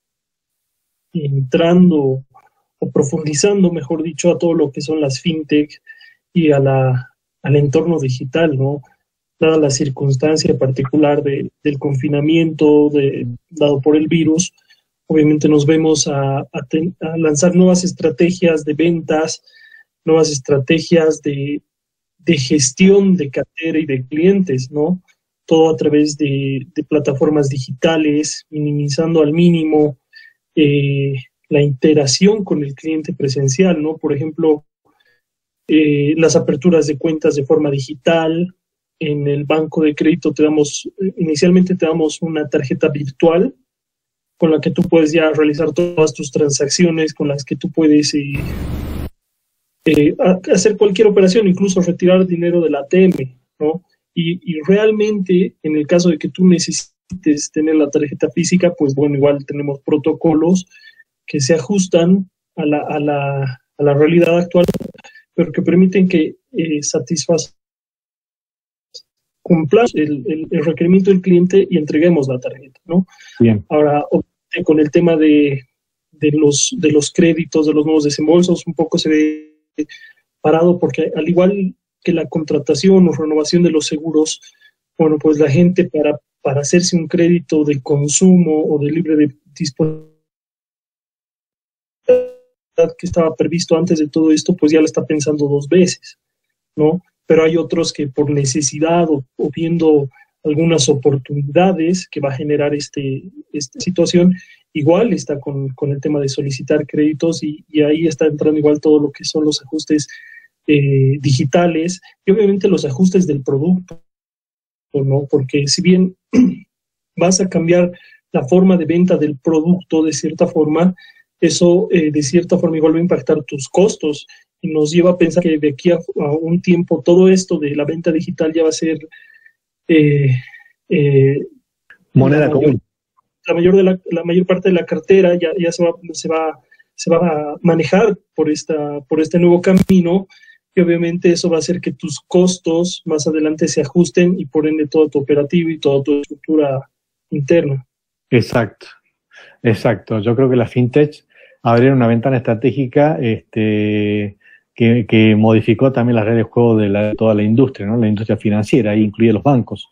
entrando o profundizando, mejor dicho, a todo lo que son las fintech y a la, al entorno digital, ¿no? Dada la circunstancia particular de, del confinamiento de, dado por el virus, obviamente nos vemos a, a, ten, a lanzar nuevas estrategias de ventas, nuevas estrategias de, de gestión de cartera y de clientes, ¿no? Todo a través de, de plataformas digitales, minimizando al mínimo eh, la interacción con el cliente presencial, ¿no? Por ejemplo, eh, las aperturas de cuentas de forma digital. En el banco de crédito te damos, inicialmente te damos una tarjeta virtual con la que tú puedes ya realizar todas tus transacciones, con las que tú puedes eh, eh, hacer cualquier operación, incluso retirar dinero del A T M, ¿no? Y, y realmente, en el caso de que tú necesites tener la tarjeta física, pues bueno, igual tenemos protocolos que se ajustan a la, a la, a la realidad actual, pero que permiten que eh, satisfacer cumpla el, el, el requerimiento del cliente y entreguemos la tarjeta, ¿no? Bien. Ahora, con el tema de, de, los, de los créditos, de los nuevos desembolsos, un poco se ve parado porque al igual que la contratación o renovación de los seguros, bueno, pues la gente para, para hacerse un crédito de consumo o de libre de disponibilidad que estaba previsto antes de todo esto, pues ya lo está pensando dos veces, ¿no? Pero hay otros que por necesidad o, o viendo algunas oportunidades que va a generar este, esta situación, igual está con, con el tema de solicitar créditos y, y ahí está entrando igual todo lo que son los ajustes eh, digitales y obviamente los ajustes del producto, ¿no? Porque si bien vas a cambiar la forma de venta del producto de cierta forma, eso eh, de cierta forma igual va a impactar tus costos. Y nos lleva a pensar que de aquí a, a un tiempo todo esto de la venta digital ya va a ser eh, eh, moneda la común. Mayor, la, mayor de la, la mayor parte de la cartera ya, ya se, va, se, va, se va a manejar por, esta, por este nuevo camino y obviamente eso va a hacer que tus costos más adelante se ajusten y por ende todo tu operativo y toda tu estructura interna. Exacto, exacto. Yo creo que la fintech abrieron una ventana estratégica este, que, que modificó también las redes de juego de, la, de toda la industria, ¿no? La industria financiera, ahí incluye los bancos.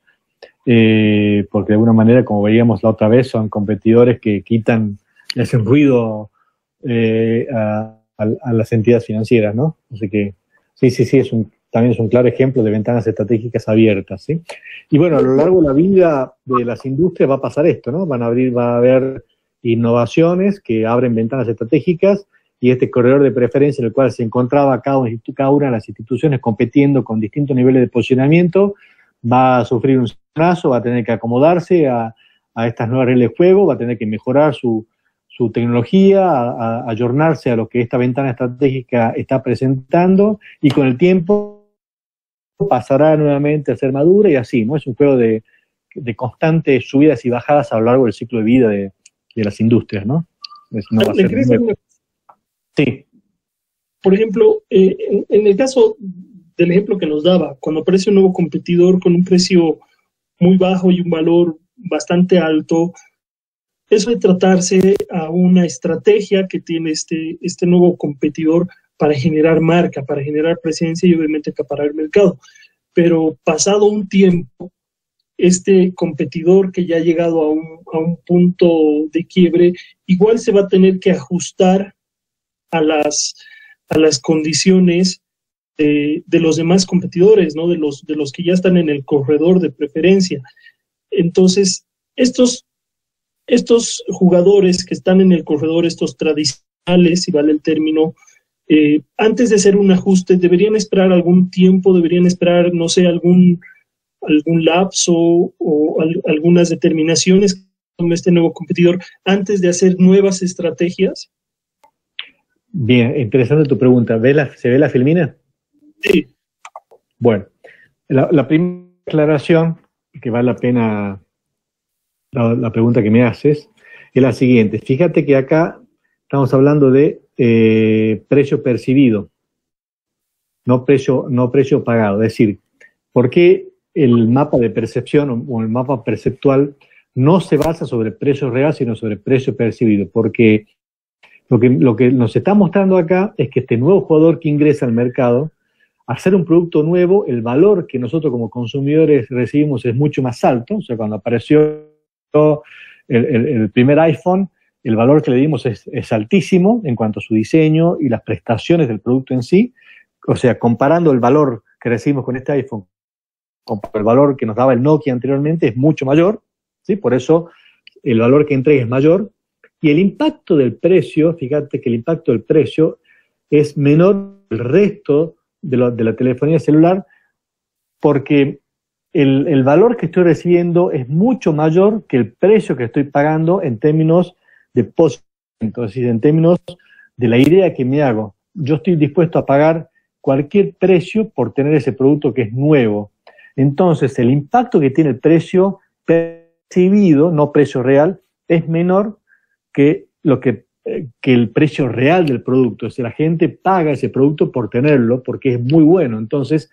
Eh, porque de alguna manera, como veíamos la otra vez, son competidores que quitan, le hacen ruido eh, a, a, a las entidades financieras, ¿no? Así que sí, sí, sí, es un, también es un claro ejemplo de ventanas estratégicas abiertas, ¿sí? Y bueno, a lo largo de la vida de las industrias va a pasar esto, ¿no? Van a abrir, va a haber innovaciones que abren ventanas estratégicas y este corredor de preferencia en el cual se encontraba cada una, cada una de las instituciones compitiendo con distintos niveles de posicionamiento va a sufrir un frenazo, va a tener que acomodarse a, a estas nuevas reglas de juego, va a tener que mejorar su, su tecnología, a, a ayornarse a lo que esta ventana estratégica está presentando y con el tiempo pasará nuevamente a ser madura y así, ¿no? Es un juego de, de constantes subidas y bajadas a lo largo del ciclo de vida de de las industrias, ¿no? Es, no va a ser una... Sí. Por ejemplo, eh, en, en el caso del ejemplo que nos daba, cuando aparece un nuevo competidor con un precio muy bajo y un valor bastante alto, eso de tratarse a una estrategia que tiene este, este nuevo competidor para generar marca, para generar presencia y obviamente acaparar mercado. Pero pasado un tiempo, este competidor que ya ha llegado a un, a un punto de quiebre, igual se va a tener que ajustar a las, a las condiciones de, de los demás competidores, ¿no? De los, de los que ya están en el corredor de preferencia. Entonces, estos, estos jugadores que están en el corredor, estos tradicionales, si vale el término, eh, antes de hacer un ajuste, deberían esperar algún tiempo, deberían esperar, no sé, algún, algún lapso o al, algunas determinaciones con este nuevo competidor antes de hacer nuevas estrategias. Bien, interesante tu pregunta. ¿Ve la, ¿Se ve la filmina? Sí. Bueno, la, la primera aclaración que vale la pena, la, la pregunta que me haces, es la siguiente. Fíjate que acá estamos hablando de eh, precio percibido, no precio, no precio pagado. Es decir, ¿por qué el mapa de percepción o, o el mapa perceptual no se basa sobre precio real, sino sobre precio percibido? Porque lo que, lo que nos está mostrando acá es que este nuevo jugador que ingresa al mercado, al hacer un producto nuevo, el valor que nosotros como consumidores recibimos es mucho más alto. O sea, cuando apareció el, el, el primer iPhone, el valor que le dimos es, es altísimo en cuanto a su diseño y las prestaciones del producto en sí. O sea, comparando el valor que recibimos con este iPhone con el valor que nos daba el Nokia anteriormente, es mucho mayor, ¿sí? Por eso el valor que entrega es mayor. Y el impacto del precio, fíjate que el impacto del precio es menor que el resto de, lo, de la telefonía celular, porque el, el valor que estoy recibiendo es mucho mayor que el precio que estoy pagando en términos de posicionamiento, es decir, en términos de la idea que me hago. Yo estoy dispuesto a pagar cualquier precio por tener ese producto que es nuevo. Entonces, el impacto que tiene el precio percibido, no precio real, es menor que lo que, eh, que el precio real del producto. O sea, la gente paga ese producto por tenerlo, porque es muy bueno. Entonces,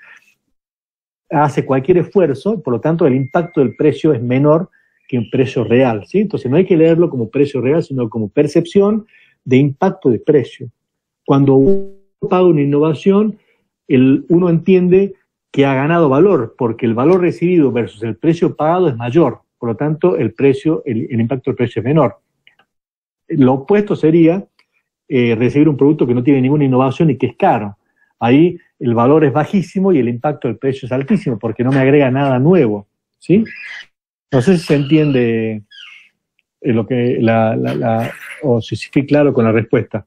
hace cualquier esfuerzo, por lo tanto, el impacto del precio es menor que un precio real, ¿sí? Entonces, no hay que leerlo como precio real, sino como percepción de impacto de precio. Cuando uno paga una innovación, el, uno entiende que ha ganado valor, porque el valor recibido versus el precio pagado es mayor. Por lo tanto, el precio, el, el impacto del precio es menor. Lo opuesto sería eh, recibir un producto que no tiene ninguna innovación y que es caro. Ahí el valor es bajísimo y el impacto del precio es altísimo, porque no me agrega nada nuevo, ¿sí? No sé si se entiende eh, lo que la, la, la, o si fui claro con la respuesta.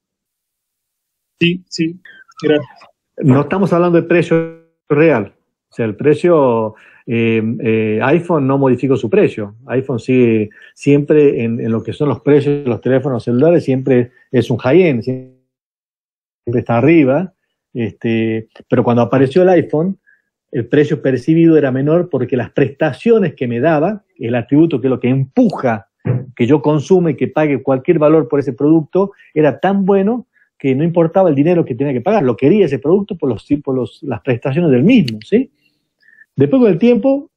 Sí, sí, gracias. No estamos hablando de precio real. O sea, el precio, eh, eh, iPhone no modificó su precio. iPhone sigue siempre en, en lo que son los precios de los teléfonos celulares, siempre es un high-end, siempre está arriba. Este, pero cuando apareció el iPhone, el precio percibido era menor porque las prestaciones que me daba, el atributo que es lo que empuja que yo consume y que pague cualquier valor por ese producto, era tan bueno que no importaba el dinero que tenía que pagar, lo quería ese producto por, los, por los, las prestaciones del mismo, ¿sí? Después con el tiempo,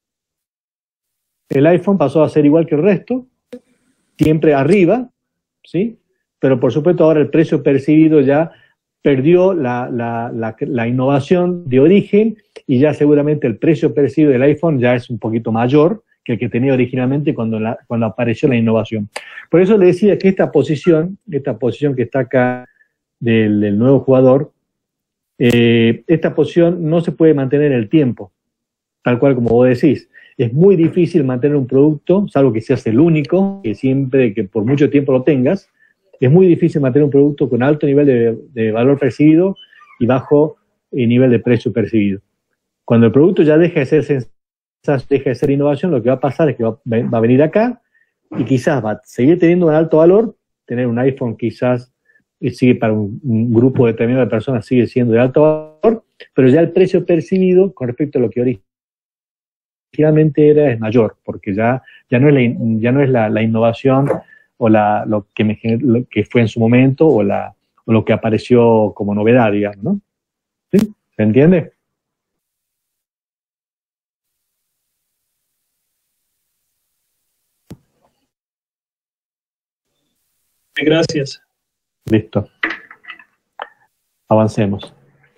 el iPhone pasó a ser igual que el resto, siempre arriba, ¿sí? Pero por supuesto ahora el precio percibido ya perdió la, la, la, la innovación de origen y ya seguramente el precio percibido del iPhone ya es un poquito mayor que el que tenía originalmente cuando, la, cuando apareció la innovación. Por eso le decía que esta posición, esta posición que está acá del, del nuevo jugador, eh, esta posición no se puede mantener en el tiempo, tal cual como vos decís. Es muy difícil mantener un producto, salvo que seas el único, que siempre, que por mucho tiempo lo tengas, es muy difícil mantener un producto con alto nivel de, de valor percibido y bajo eh, nivel de precio percibido. Cuando el producto ya deja de ser sensación, deja de ser innovación, lo que va a pasar es que va, va a venir acá y quizás va a seguir teniendo un alto valor, tener un iPhone quizás sigue para un, un grupo determinado de personas sigue siendo de alto valor, pero ya el precio percibido con respecto a lo que originalmente era es mayor, porque ya, ya no es, la, ya no es la, la innovación o la, lo, que me, lo que fue en su momento o, la, o lo que apareció como novedad, digamos, ¿no? ¿Sí? ¿Se entiende? Gracias. Listo. Avancemos.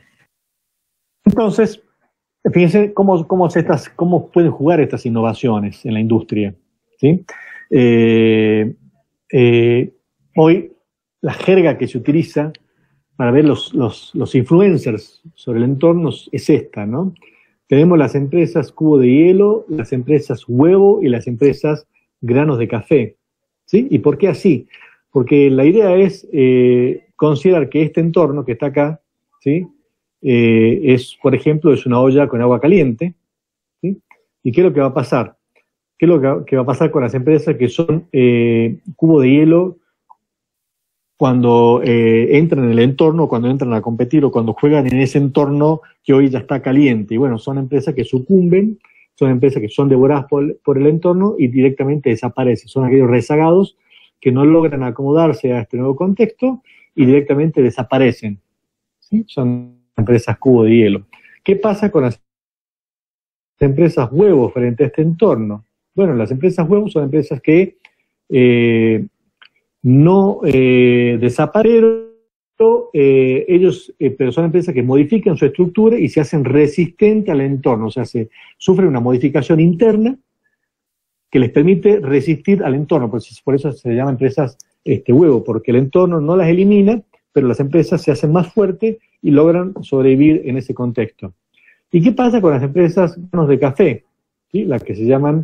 Entonces, fíjense cómo, cómo, se estas, cómo pueden jugar estas innovaciones en la industria, ¿sí? Eh, eh, hoy, la jerga que se utiliza para ver los, los, los influencers sobre el entorno es esta, ¿no? Tenemos las empresas cubo de hielo, las empresas huevo y las empresas granos de café, ¿sí? ¿Y por qué así? Porque la idea es eh, considerar que este entorno que está acá, ¿sí? Eh, es, por ejemplo, es una olla con agua caliente, ¿sí? ¿Y qué es lo que va a pasar? ¿Qué es lo que, que va a pasar con las empresas que son eh, cubo de hielo cuando eh, entran en el entorno, cuando entran a competir o cuando juegan en ese entorno que hoy ya está caliente? Y bueno, son empresas que sucumben, son empresas que son devoradas por, por el entorno y directamente desaparecen. Son aquellos rezagados que no logran acomodarse a este nuevo contexto y directamente desaparecen, ¿sí? Son empresas cubo de hielo. ¿Qué pasa con las empresas huevos frente a este entorno? Bueno, las empresas huevos son empresas que eh, no eh, desaparecieron, eh, ellos, eh, pero son empresas que modifican su estructura y se hacen resistentes al entorno, o sea, se sufren una modificación interna que les permite resistir al entorno, por, por eso se llaman empresas este, huevo, porque el entorno no las elimina, pero las empresas se hacen más fuertes y logran sobrevivir en ese contexto. ¿Y qué pasa con las empresas granos de café? ¿Sí? Las que se llaman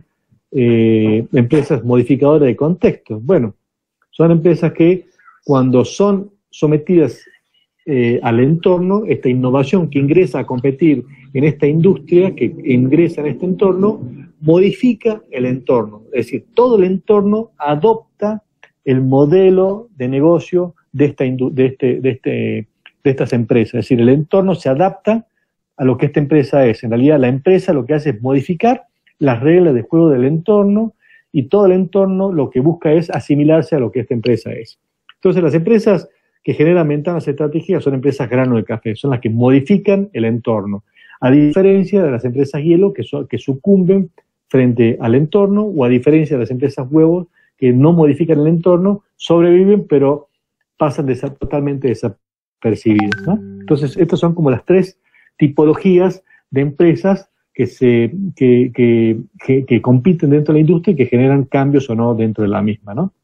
eh, empresas modificadoras de contexto. Bueno, son empresas que cuando son sometidas eh, al entorno, esta innovación que ingresa a competir en esta industria, que ingresa en este entorno, modifica el entorno. Es decir, todo el entorno adopta el modelo de negocio de, esta de, este, de, este, de estas empresas. Es decir, el entorno se adapta a lo que esta empresa es. En realidad, la empresa lo que hace es modificar las reglas de juego del entorno y todo el entorno lo que busca es asimilarse a lo que esta empresa es. Entonces, las empresas que generan ventanas estratégicas son empresas grano de café, son las que modifican el entorno, a diferencia de las empresas hielo que, son, que sucumben frente al entorno, o a diferencia de las empresas huevos que no modifican el entorno, sobreviven, pero pasan de ser totalmente desapercibidas, ¿no? Entonces, estas son como las tres tipologías de empresas que, se, que, que, que, que compiten dentro de la industria y que generan cambios o no dentro de la misma, ¿no?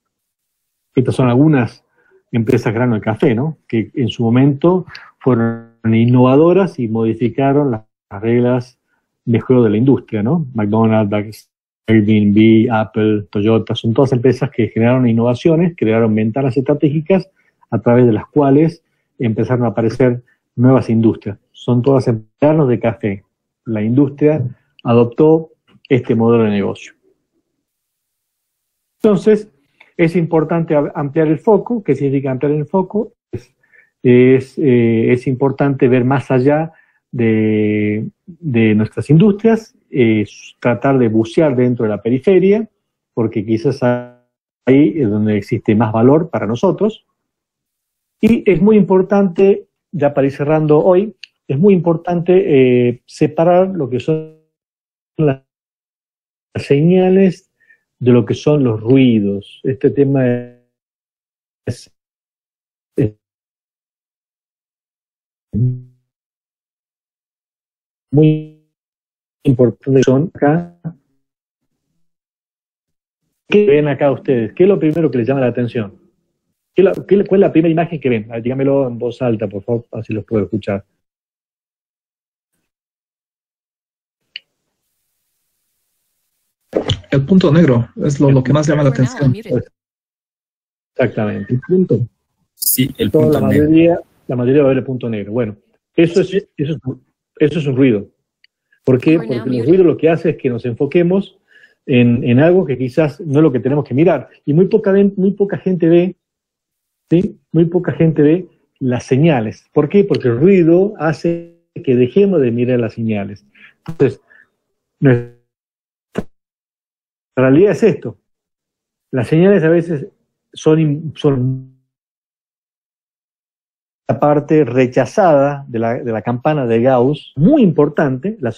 Estas son algunas empresas grano de café, ¿no? Que en su momento fueron innovadoras y modificaron las reglas de juego de la industria, ¿no? McDonald's, Airbnb, Apple, Toyota, son todas empresas que generaron innovaciones, crearon ventanas estratégicas a través de las cuales empezaron a aparecer nuevas industrias. Son todas empresas de café. La industria adoptó este modelo de negocio. Entonces, es importante ampliar el foco. ¿Qué significa ampliar el foco? Es, es, eh, es importante ver más allá de, de nuestras industrias, eh, tratar de bucear dentro de la periferia, porque quizás ahí es donde existe más valor para nosotros. Y es muy importante, ya para ir cerrando hoy, es muy importante eh, separar lo que son las señales de lo que son los ruidos. Este tema es, es muy importante. Son acá. ¿Qué ven acá ustedes? ¿Qué es lo primero que les llama la atención? ¿Qué la, qué, ¿Cuál es la primera imagen que ven? Dígamelo en voz alta, por favor, así los puedo escuchar. El punto negro es lo, lo que más llama la atención. Exactamente, el punto. Sí, el Toda punto la negro. mayoría, la mayoría va a ver el punto negro. Bueno, eso es, eso es, eso es un ruido. ¿Por qué? Porque los ruidos lo que hace es que nos enfoquemos en, en algo que quizás no es lo que tenemos que mirar. Y muy poca, muy poca gente ve, ¿sí? Muy poca gente ve las señales. ¿Por qué? Porque el ruido hace que dejemos de mirar las señales. Entonces, nuestra realidad es esto. Las señales a veces son, son parte rechazada de la, de la campana de Gauss, muy importante, la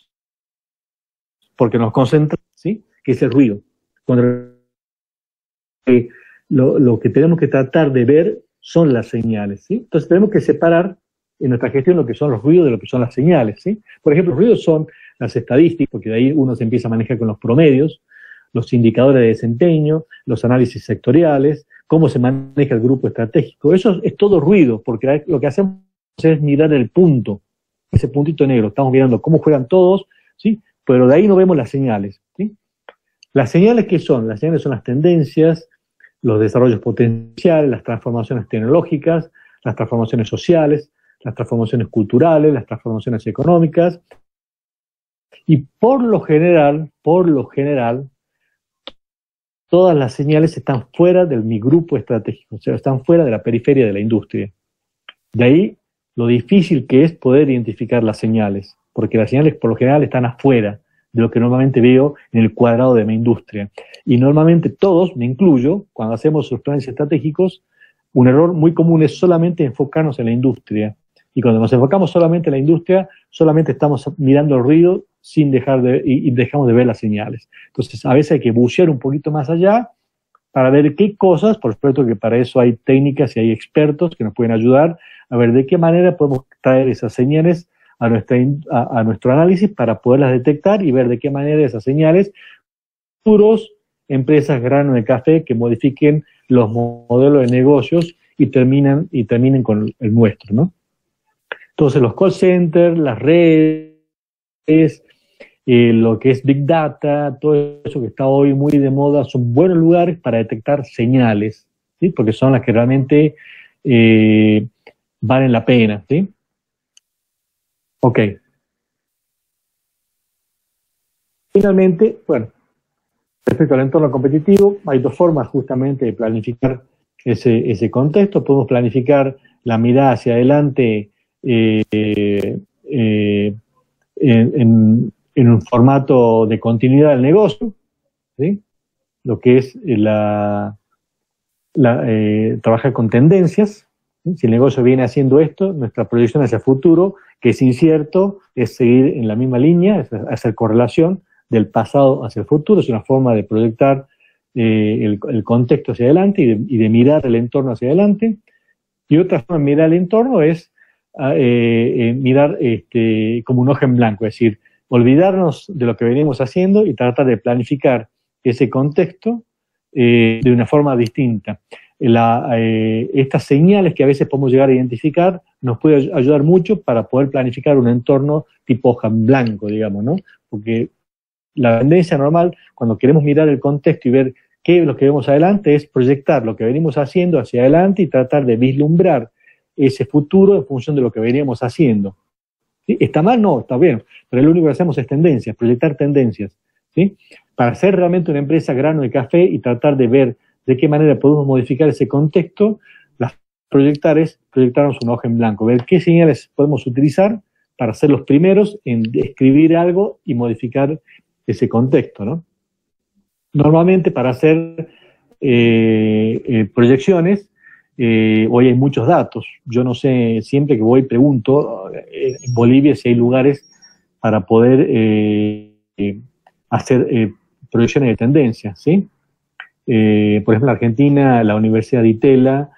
porque nos concentra, ¿sí? Que es el ruido. Cuando, eh, lo, lo que tenemos que tratar de ver son las señales, ¿sí? Entonces tenemos que separar en nuestra gestión lo que son los ruidos de lo que son las señales, ¿sí? Por ejemplo, los ruidos son las estadísticas, porque de ahí uno se empieza a manejar con los promedios, los indicadores de desempeño, los análisis sectoriales, cómo se maneja el grupo estratégico. Eso es todo ruido, porque lo que hacemos es mirar el punto, ese puntito negro. Estamos mirando cómo juegan todos, ¿sí? Pero de ahí no vemos las señales, ¿sí? Las señales, ¿qué son? Las señales son las tendencias, los desarrollos potenciales, las transformaciones tecnológicas, las transformaciones sociales, las transformaciones culturales, las transformaciones económicas. Y por lo general, por lo general, todas las señales están fuera de mi grupo estratégico, o sea, están fuera de la periferia de la industria. De ahí lo difícil que es poder identificar las señales, porque las señales por lo general están afuera de lo que normalmente veo en el cuadrado de mi industria. Y normalmente todos, me incluyo, cuando hacemos los planes estratégicos, un error muy común es solamente enfocarnos en la industria. Y cuando nos enfocamos solamente en la industria, solamente estamos mirando el ruido sin dejar de, y, y dejamos de ver las señales. Entonces, a veces hay que bucear un poquito más allá para ver qué cosas, por supuesto que para eso hay técnicas y hay expertos que nos pueden ayudar a ver de qué manera podemos traer esas señales a, nuestra, a, a nuestro análisis para poderlas detectar y ver de qué manera esas señales, futuros empresas grano de café que modifiquen los modelos de negocios y terminan y terminen con el nuestro, ¿no? Entonces los call centers, las redes, eh, lo que es Big Data, todo eso que está hoy muy de moda, son buenos lugares para detectar señales, ¿sí? Porque son las que realmente eh, valen la pena, ¿sí? Ok. Finalmente, bueno, respecto al entorno competitivo, hay dos formas justamente de planificar ese, ese contexto. Podemos planificar la mirada hacia adelante eh, eh, en, en, en un formato de continuidad del negocio, ¿sí? Lo que es la, la eh, trabajar con tendencias, ¿sí? Si el negocio viene haciendo esto, nuestra proyección hacia el futuro, que es incierto, es seguir en la misma línea, es hacer correlación del pasado hacia el futuro, es una forma de proyectar eh, el, el contexto hacia adelante y de, y de mirar el entorno hacia adelante. Y otra forma de mirar el entorno es eh, eh, mirar este, como un hoja en blanco, es decir, olvidarnos de lo que venimos haciendo y tratar de planificar ese contexto eh, de una forma distinta. La, eh, estas señales que a veces podemos llegar a identificar nos puede ayudar mucho para poder planificar un entorno tipo hoja en blanco, digamos, ¿no? Porque la tendencia normal, cuando queremos mirar el contexto y ver qué es lo que vemos adelante, es proyectar lo que venimos haciendo hacia adelante y tratar de vislumbrar ese futuro en función de lo que veníamos haciendo. ¿Sí? ¿Está mal? No, está bien, pero lo único que hacemos es tendencias, proyectar tendencias, ¿sí? Para ser realmente una empresa grano de café y tratar de ver de qué manera podemos modificar ese contexto, las proyectar es proyectarnos una hoja en blanco, ver qué señales podemos utilizar para ser los primeros en escribir algo y modificar ese contexto, ¿no? Normalmente para hacer eh, eh, proyecciones, eh, hoy hay muchos datos. Yo no sé, siempre que voy pregunto eh, en Bolivia si hay lugares para poder eh, eh, hacer eh, proyecciones de tendencias, ¿sí? Eh, por ejemplo, en Argentina, la Universidad de Itela,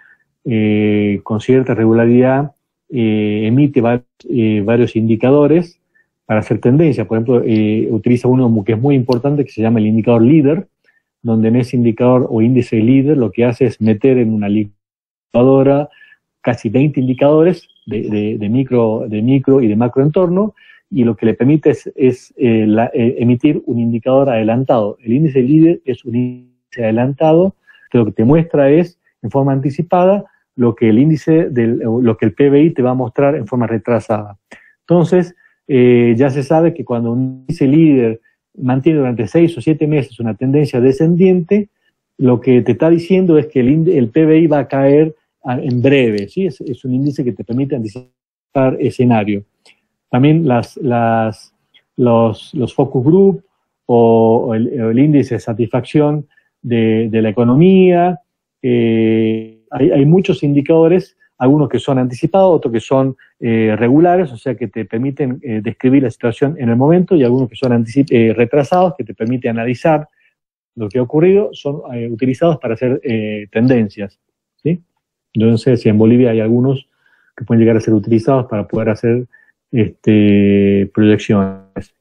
eh, con cierta regularidad, eh, emite va, eh, varios indicadores para hacer tendencia. Por ejemplo, eh, utiliza uno que es muy importante, que se llama el indicador líder, donde en ese indicador o índice líder lo que hace es meter en una licuadora casi veinte indicadores de, de, de, micro, de micro y de macro entorno, y lo que le permite es, es eh, la, eh, emitir un indicador adelantado. El índice líder es un índice adelantado, que lo que te muestra es, en forma anticipada, lo que el índice, del, lo que el P B I te va a mostrar en forma retrasada. Entonces, eh, ya se sabe que cuando un índice líder mantiene durante seis o siete meses una tendencia descendiente, lo que te está diciendo es que el, el P B I va a caer a, en breve, ¿sí? Es, es un índice que te permite anticipar escenario. También las, las, los, los focus group o, o, el, o el índice de satisfacción de, de la economía, eh, hay, hay muchos indicadores algunos que son anticipados, otros que son eh, regulares, o sea que te permiten eh, describir la situación en el momento, y algunos que son eh, retrasados, que te permiten analizar lo que ha ocurrido, son eh, utilizados para hacer eh, tendencias, ¿sí? Entonces, en Bolivia hay algunos que pueden llegar a ser utilizados para poder hacer este, proyecciones.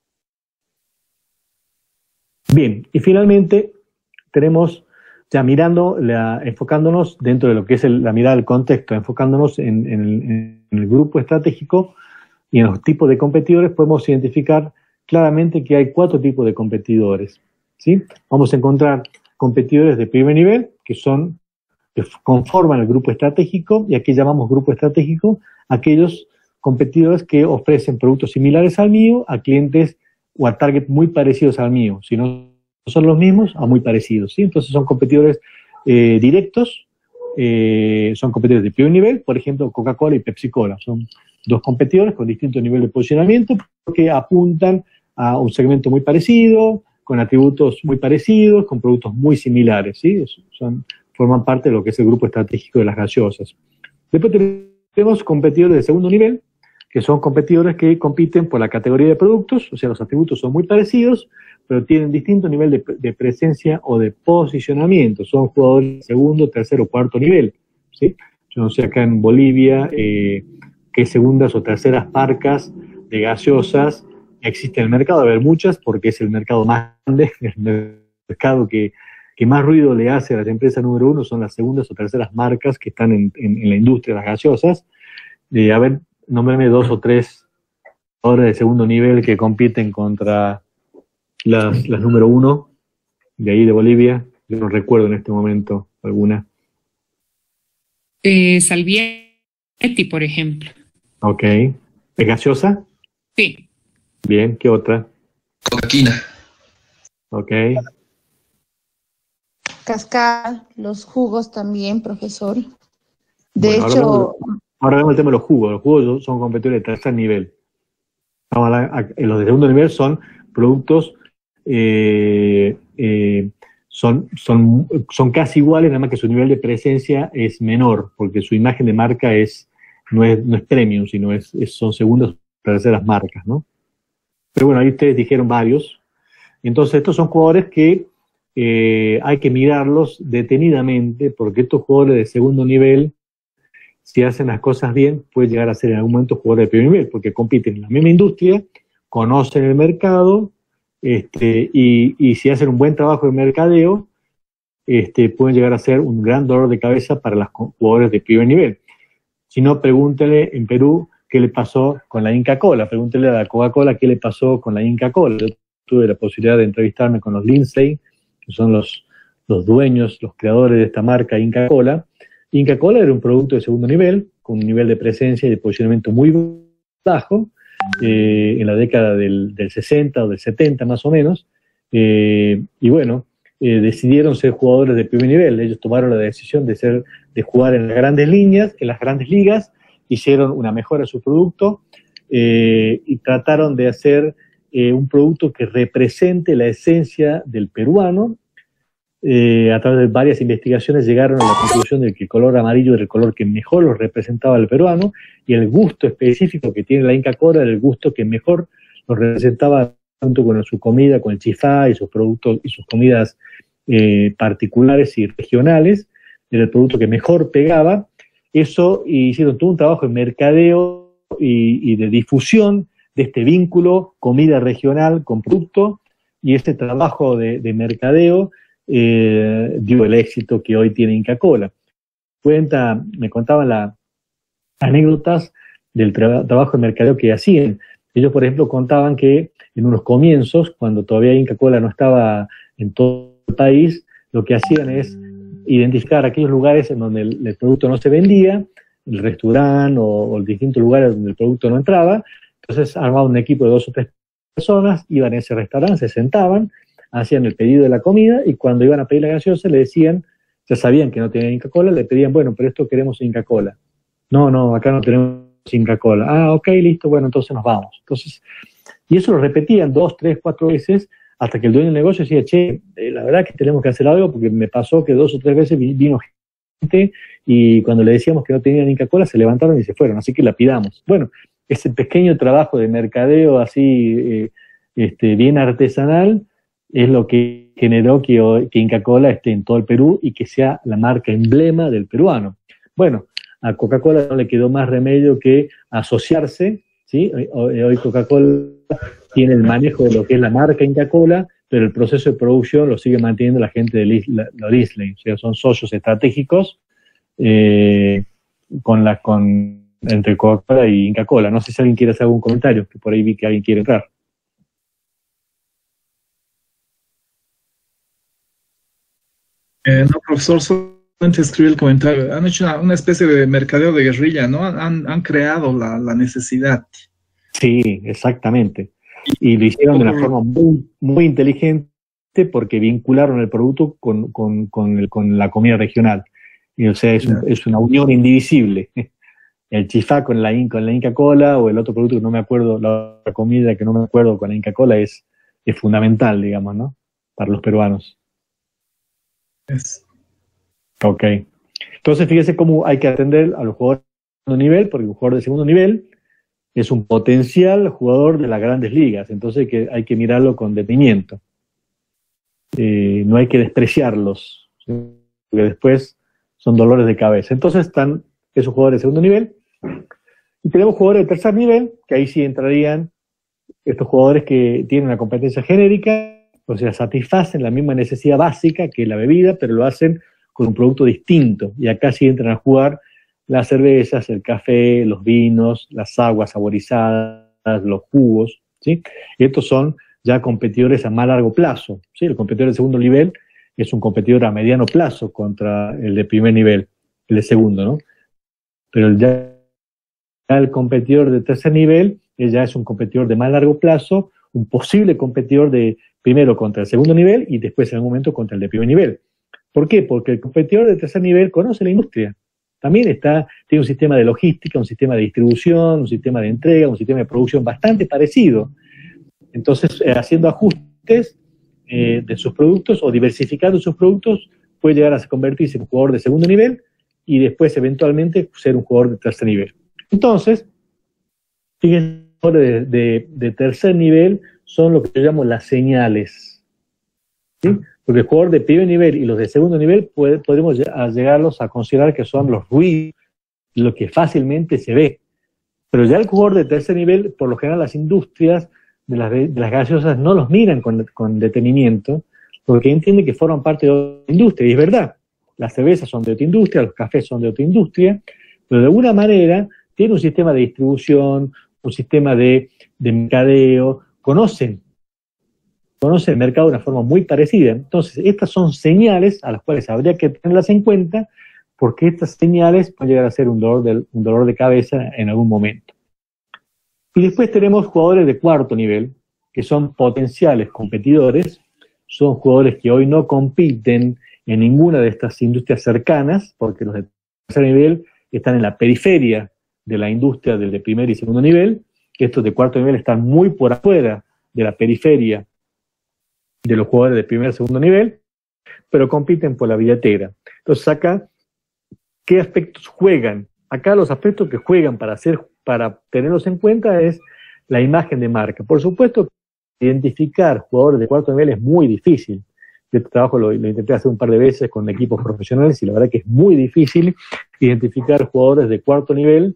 Bien, y finalmente tenemos, ya mirando, la, enfocándonos dentro de lo que es el, la mirada del contexto, enfocándonos en, en, el, en el grupo estratégico y en los tipos de competidores, podemos identificar claramente que hay cuatro tipos de competidores, ¿sí? Vamos a encontrar competidores de primer nivel, que son, que conforman el grupo estratégico, y aquí llamamos grupo estratégico aquellos competidores que ofrecen productos similares al mío a clientes o a target muy parecidos al mío. Si no son los mismos, a muy parecidos, ¿sí? Entonces son competidores eh, directos, eh, son competidores de primer nivel, por ejemplo, Coca-Cola y Pepsi-Cola. Son dos competidores con distinto nivel de posicionamiento que apuntan a un segmento muy parecido, con atributos muy parecidos, con productos muy similares, ¿sí? Son, forman parte de lo que es el grupo estratégico de las gaseosas. Después tenemos competidores de segundo nivel, que son competidores que compiten por la categoría de productos, o sea, los atributos son muy parecidos, pero tienen distinto nivel de, de presencia o de posicionamiento. Son jugadores de segundo, tercero, cuarto nivel, ¿sí? Yo no sé acá en Bolivia eh, qué segundas o terceras marcas de gaseosas existen en el mercado. A ver, muchas, porque es el mercado más grande, el mercado que, que más ruido le hace a las empresas número uno son las segundas o terceras marcas que están en, en, en la industria de las gaseosas. Eh, a ver, nómbrame dos o tres jugadores de segundo nivel que compiten contra las, las número uno de ahí de Bolivia. Yo no recuerdo en este momento alguna. Eh, Salvietti, por ejemplo. Ok. ¿Es gaseosa? Sí. Bien, ¿qué otra? Coca-Quina. Ok. Cascada, los jugos también, profesor. De Bueno, hecho... Ahora vemos, ahora vemos el tema de los jugos. Los jugos son competidores de tercer nivel. Los de segundo nivel son productos, eh, eh, son, son, son casi iguales, nada más que su nivel de presencia es menor, porque su imagen de marca es no es, no es premium, sino es, es, son segundas o terceras marcas, ¿no? Pero bueno, ahí ustedes dijeron varios. Entonces, estos son jugadores que eh, hay que mirarlos detenidamente, porque estos jugadores de segundo nivel, si hacen las cosas bien, pueden llegar a ser en algún momento jugadores de primer nivel, porque compiten en la misma industria, conocen el mercado, este, y, y si hacen un buen trabajo de mercadeo, este, pueden llegar a ser un gran dolor de cabeza para los jugadores de primer nivel. Si no, pregúntenle en Perú qué le pasó con la Inca Kola, pregúntenle a la Coca-Cola qué le pasó con la Inca Kola. Yo tuve la posibilidad de entrevistarme con los Lindsay, que son los, los dueños, los creadores de esta marca Inca Kola. Inca Kola era un producto de segundo nivel, con un nivel de presencia y de posicionamiento muy bajo, eh, en la década del, del sesenta o del setenta más o menos, eh, y bueno, eh, decidieron ser jugadores de primer nivel. Ellos tomaron la decisión de ser, de jugar en las grandes líneas, en las grandes ligas, hicieron una mejora a su producto, eh, y trataron de hacer eh, un producto que represente la esencia del peruano. Eh, a través de varias investigaciones llegaron a la conclusión de que el color amarillo era el color que mejor lo representaba al peruano, y el gusto específico que tiene la Inca Kola era el gusto que mejor lo representaba junto con su comida, con el chifá y sus productos y sus comidas eh, particulares y regionales. Era el producto que mejor pegaba. Eso, y hicieron todo un trabajo de mercadeo y, y de difusión de este vínculo comida regional con producto, y este trabajo de, de mercadeo Eh, dio el éxito que hoy tiene Inca Kola. Cuenta, me contaban las anécdotas del tra trabajo de mercadeo que hacían. Ellos, por ejemplo, contaban que en unos comienzos, cuando todavía Inca Kola no estaba en todo el país, lo que hacían es identificar aquellos lugares en donde el, el producto no se vendía, el restaurante o, o distintos lugares donde el producto no entraba. Entonces armaban un equipo de dos o tres personas, iban a ese restaurante, se sentaban, hacían el pedido de la comida, y cuando iban a pedir la gaseosa le decían, ya sabían que no tenían Inca Kola, le pedían, bueno, pero esto queremos Inca Kola. No, no, acá no tenemos Inca Kola. Ah, ok, listo, bueno, entonces nos vamos. Entonces, y eso lo repetían dos, tres, cuatro veces, hasta que el dueño del negocio decía, che, eh, la verdad que tenemos que hacer algo, porque me pasó que dos o tres veces vino y cuando le decíamos que no tenían Inca Kola se levantaron y se fueron, así que la pidamos. Bueno, ese pequeño trabajo de mercadeo así eh, este, bien artesanal es lo que generó que, que Inca Kola esté en todo el Perú y que sea la marca emblema del peruano. Bueno, a Coca-Cola no le quedó más remedio que asociarse, ¿sí? Hoy, hoy Coca-Cola tiene el manejo de lo que es la marca Inca Kola, pero el proceso de producción lo sigue manteniendo la gente de Lodisle, o sea, son socios estratégicos eh, con la, con, entre Coca-Cola y Inca Kola. No sé si alguien quiere hacer algún comentario, que por ahí vi que alguien quiere entrar. Eh, no, profesor, solamente escribí el comentario. Han hecho una, una especie de mercadeo de guerrilla, ¿no? Han, han creado la, la necesidad. Sí, exactamente. Y lo hicieron de una forma muy, muy inteligente porque vincularon el producto con, con, con, el, con la comida regional. Y, o sea, es, un, es una unión indivisible. El chifá con la, con la Inca Kola o el otro producto que no me acuerdo, la otra comida que no me acuerdo con la Inca Kola es, es fundamental, digamos, ¿no? Para los peruanos. Es. Ok. Entonces, fíjese cómo hay que atender a los jugadores de segundo nivel, porque un jugador de segundo nivel es un potencial jugador de las grandes ligas, entonces que hay que mirarlo con detenimiento. Eh, no hay que despreciarlos, ¿sí? Porque después son dolores de cabeza. Entonces están esos jugadores de segundo nivel, y tenemos jugadores de tercer nivel, que ahí sí entrarían estos jugadores que tienen una competencia genérica, o sea, satisfacen la misma necesidad básica que la bebida, pero lo hacen con un producto distinto, y acá sí entran a jugar las cervezas, el café, los vinos, las aguas saborizadas, los jugos, ¿sí? Y estos son ya competidores a más largo plazo, ¿sí? El competidor de segundo nivel es un competidor a mediano plazo contra el de primer nivel, el de segundo, ¿no? Pero el ya el competidor de tercer nivel ya es un competidor de más largo plazo, un posible competidor de primero contra el segundo nivel y después en algún momento contra el de primer nivel. ¿Por qué? Porque el competidor de tercer nivel conoce la industria. También está, tiene un sistema de logística, un sistema de distribución, un sistema de entrega, un sistema de producción bastante parecido. Entonces, eh, haciendo ajustes eh, de sus productos o diversificando sus productos, puede llegar a convertirse en un jugador de segundo nivel y después, eventualmente, ser un jugador de tercer nivel. Entonces, fíjense, de, de, de tercer nivel son lo que yo llamo las señales, ¿sí? Porque el jugador de primer nivel y los de segundo nivel puede, podemos llegarlos a considerar que son los ruidos, lo que fácilmente se ve. Pero ya el jugador de tercer nivel, por lo general las industrias de las, de las gaseosas no los miran con, con detenimiento, porque entienden que forman parte de otra industria. Y es verdad, las cervezas son de otra industria, los cafés son de otra industria, pero de alguna manera tiene un sistema de distribución, un sistema de, de mercadeo, conocen conoce el mercado de una forma muy parecida. Entonces, estas son señales a las cuales habría que tenerlas en cuenta, porque estas señales pueden llegar a ser un dolor de, un dolor de cabeza en algún momento. Y después tenemos jugadores de cuarto nivel, que son potenciales competidores, son jugadores que hoy no compiten en ninguna de estas industrias cercanas, porque los de tercer nivel están en la periferia de la industria del de primer y segundo nivel, que estos de cuarto nivel están muy por afuera de la periferia de los jugadores de primer y segundo nivel, pero compiten por la billetera. Entonces acá, ¿qué aspectos juegan? Acá los aspectos que juegan para hacer, para tenerlos en cuenta es la imagen de marca. Por supuesto, identificar jugadores de cuarto nivel es muy difícil. Yo este trabajo lo, lo intenté hacer un par de veces con equipos profesionales y la verdad que es muy difícil identificar jugadores de cuarto nivel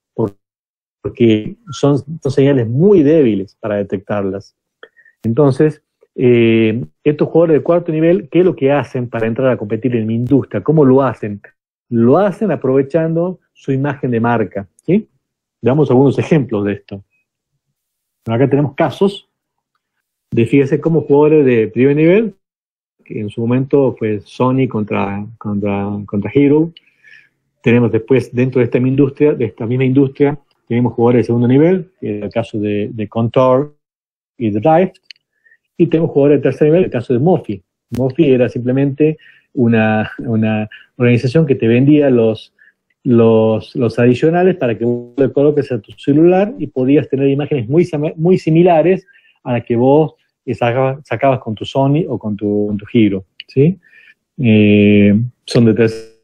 porque son, son señales muy débiles para detectarlas. Entonces, Eh, estos jugadores de cuarto nivel, ¿qué es lo que hacen para entrar a competir en mi industria? ¿Cómo lo hacen? Lo hacen aprovechando su imagen de marca, ¿sí? Veamos algunos ejemplos de esto. Acá tenemos casos de, fíjese, como jugadores de primer nivel, que en su momento fue Sony contra, contra, contra Hero. Tenemos después, dentro de esta misma industria, de esta misma industria, tenemos jugadores de segundo nivel, que es el caso de, de Contour y de Drive. Y tenemos jugadores de tercer nivel, el caso de Mofi. Mofi era simplemente una, una organización que te vendía los, los, los adicionales para que vos le coloques a tu celular y podías tener imágenes muy, muy similares a las que vos sacabas, sacabas con tu Sony o con tu, con tu Hero, ¿sí? Eh, son de tercer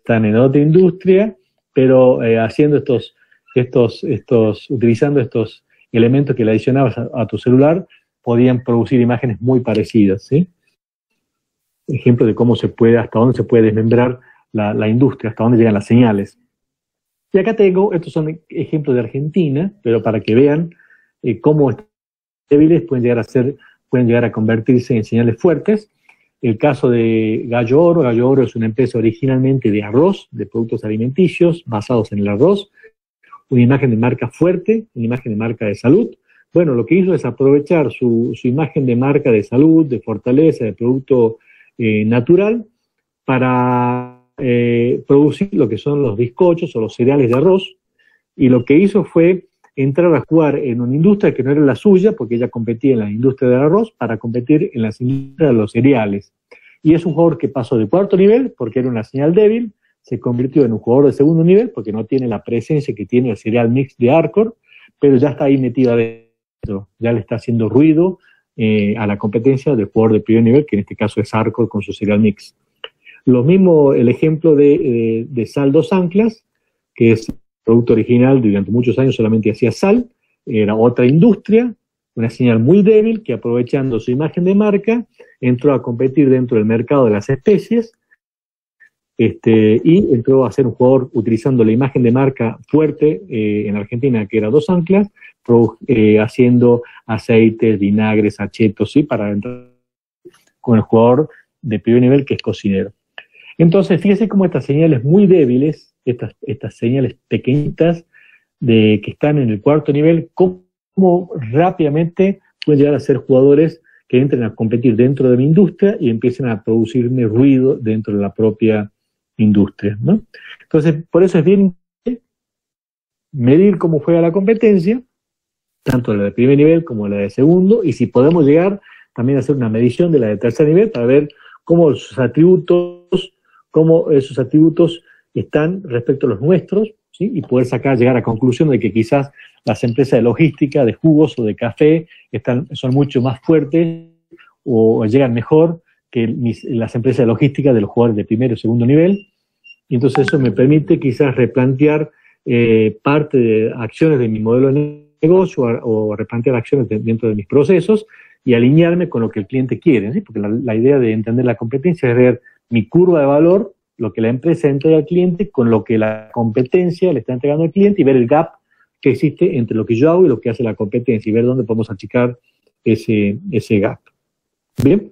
están en otra industria, pero eh, haciendo estos, estos, estos, utilizando estos elementos que le adicionabas a, a tu celular, podían producir imágenes muy parecidas, ¿sí? Ejemplo de cómo se puede, hasta dónde se puede desmembrar la, la industria, hasta dónde llegan las señales. Y acá tengo, estos son ejemplos de Argentina, pero para que vean eh, cómo estos débiles pueden llegar a ser, pueden llegar a convertirse en señales fuertes. El caso de Gallo Oro. Gallo Oro es una empresa originalmente de arroz, de productos alimenticios basados en el arroz, una imagen de marca fuerte, una imagen de marca de salud. Bueno, lo que hizo es aprovechar su, su imagen de marca de salud, de fortaleza, de producto eh, natural, para eh, producir lo que son los bizcochos o los cereales de arroz, y lo que hizo fue entrar a jugar en una industria que no era la suya, porque ella competía en la industria del arroz, para competir en las industrias de los cereales. Y es un jugador que pasó de cuarto nivel, porque era una señal débil, se convirtió en un jugador de segundo nivel, porque no tiene la presencia que tiene el cereal mix de Arcor, pero ya está ahí metido adentro. Ya le está haciendo ruido eh, a la competencia del jugador de primer nivel, que en este caso es Arcor con su cereal mix. Lo mismo el ejemplo de, de, de Sal Dos Anclas, que es producto original, durante muchos años solamente hacía sal, era otra industria, una señal muy débil que, aprovechando su imagen de marca, entró a competir dentro del mercado de las especies, este, y entró a ser un jugador utilizando la imagen de marca fuerte eh, en Argentina, que era Dos Anclas, pro, eh, haciendo aceites, vinagres, achetos, ¿sí? Para entrar con el jugador de primer nivel, que es cocinero. Entonces, fíjese cómo estas señales muy débiles, estas, estas señales pequeñitas de, que están en el cuarto nivel, cómo rápidamente pueden llegar a ser jugadores que entren a competir dentro de mi industria y empiecen a producirme ruido dentro de la propia industria, ¿no? Entonces, por eso es bien importante medir cómo juega la competencia, tanto la de primer nivel como la de segundo, y si podemos llegar también a hacer una medición de la de tercer nivel para ver cómo sus atributos, cómo esos atributos están respecto a los nuestros, ¿sí? Y poder sacar, llegar a conclusión de que quizás las empresas de logística, de jugos o de café están, son mucho más fuertes o llegan mejor que mis, las empresas de logística de los jugadores de primero y segundo nivel. Y entonces eso me permite quizás replantear eh, parte de acciones de mi modelo de negocio o, o replantear acciones de, dentro de mis procesos y alinearme con lo que el cliente quiere, ¿sí? Porque la, la idea de entender la competencia es ver mi curva de valor, lo que la empresa entrega al cliente, con lo que la competencia le está entregando al cliente, y ver el gap que existe entre lo que yo hago y lo que hace la competencia, y ver dónde podemos achicar ese, ese gap. ¿Bien?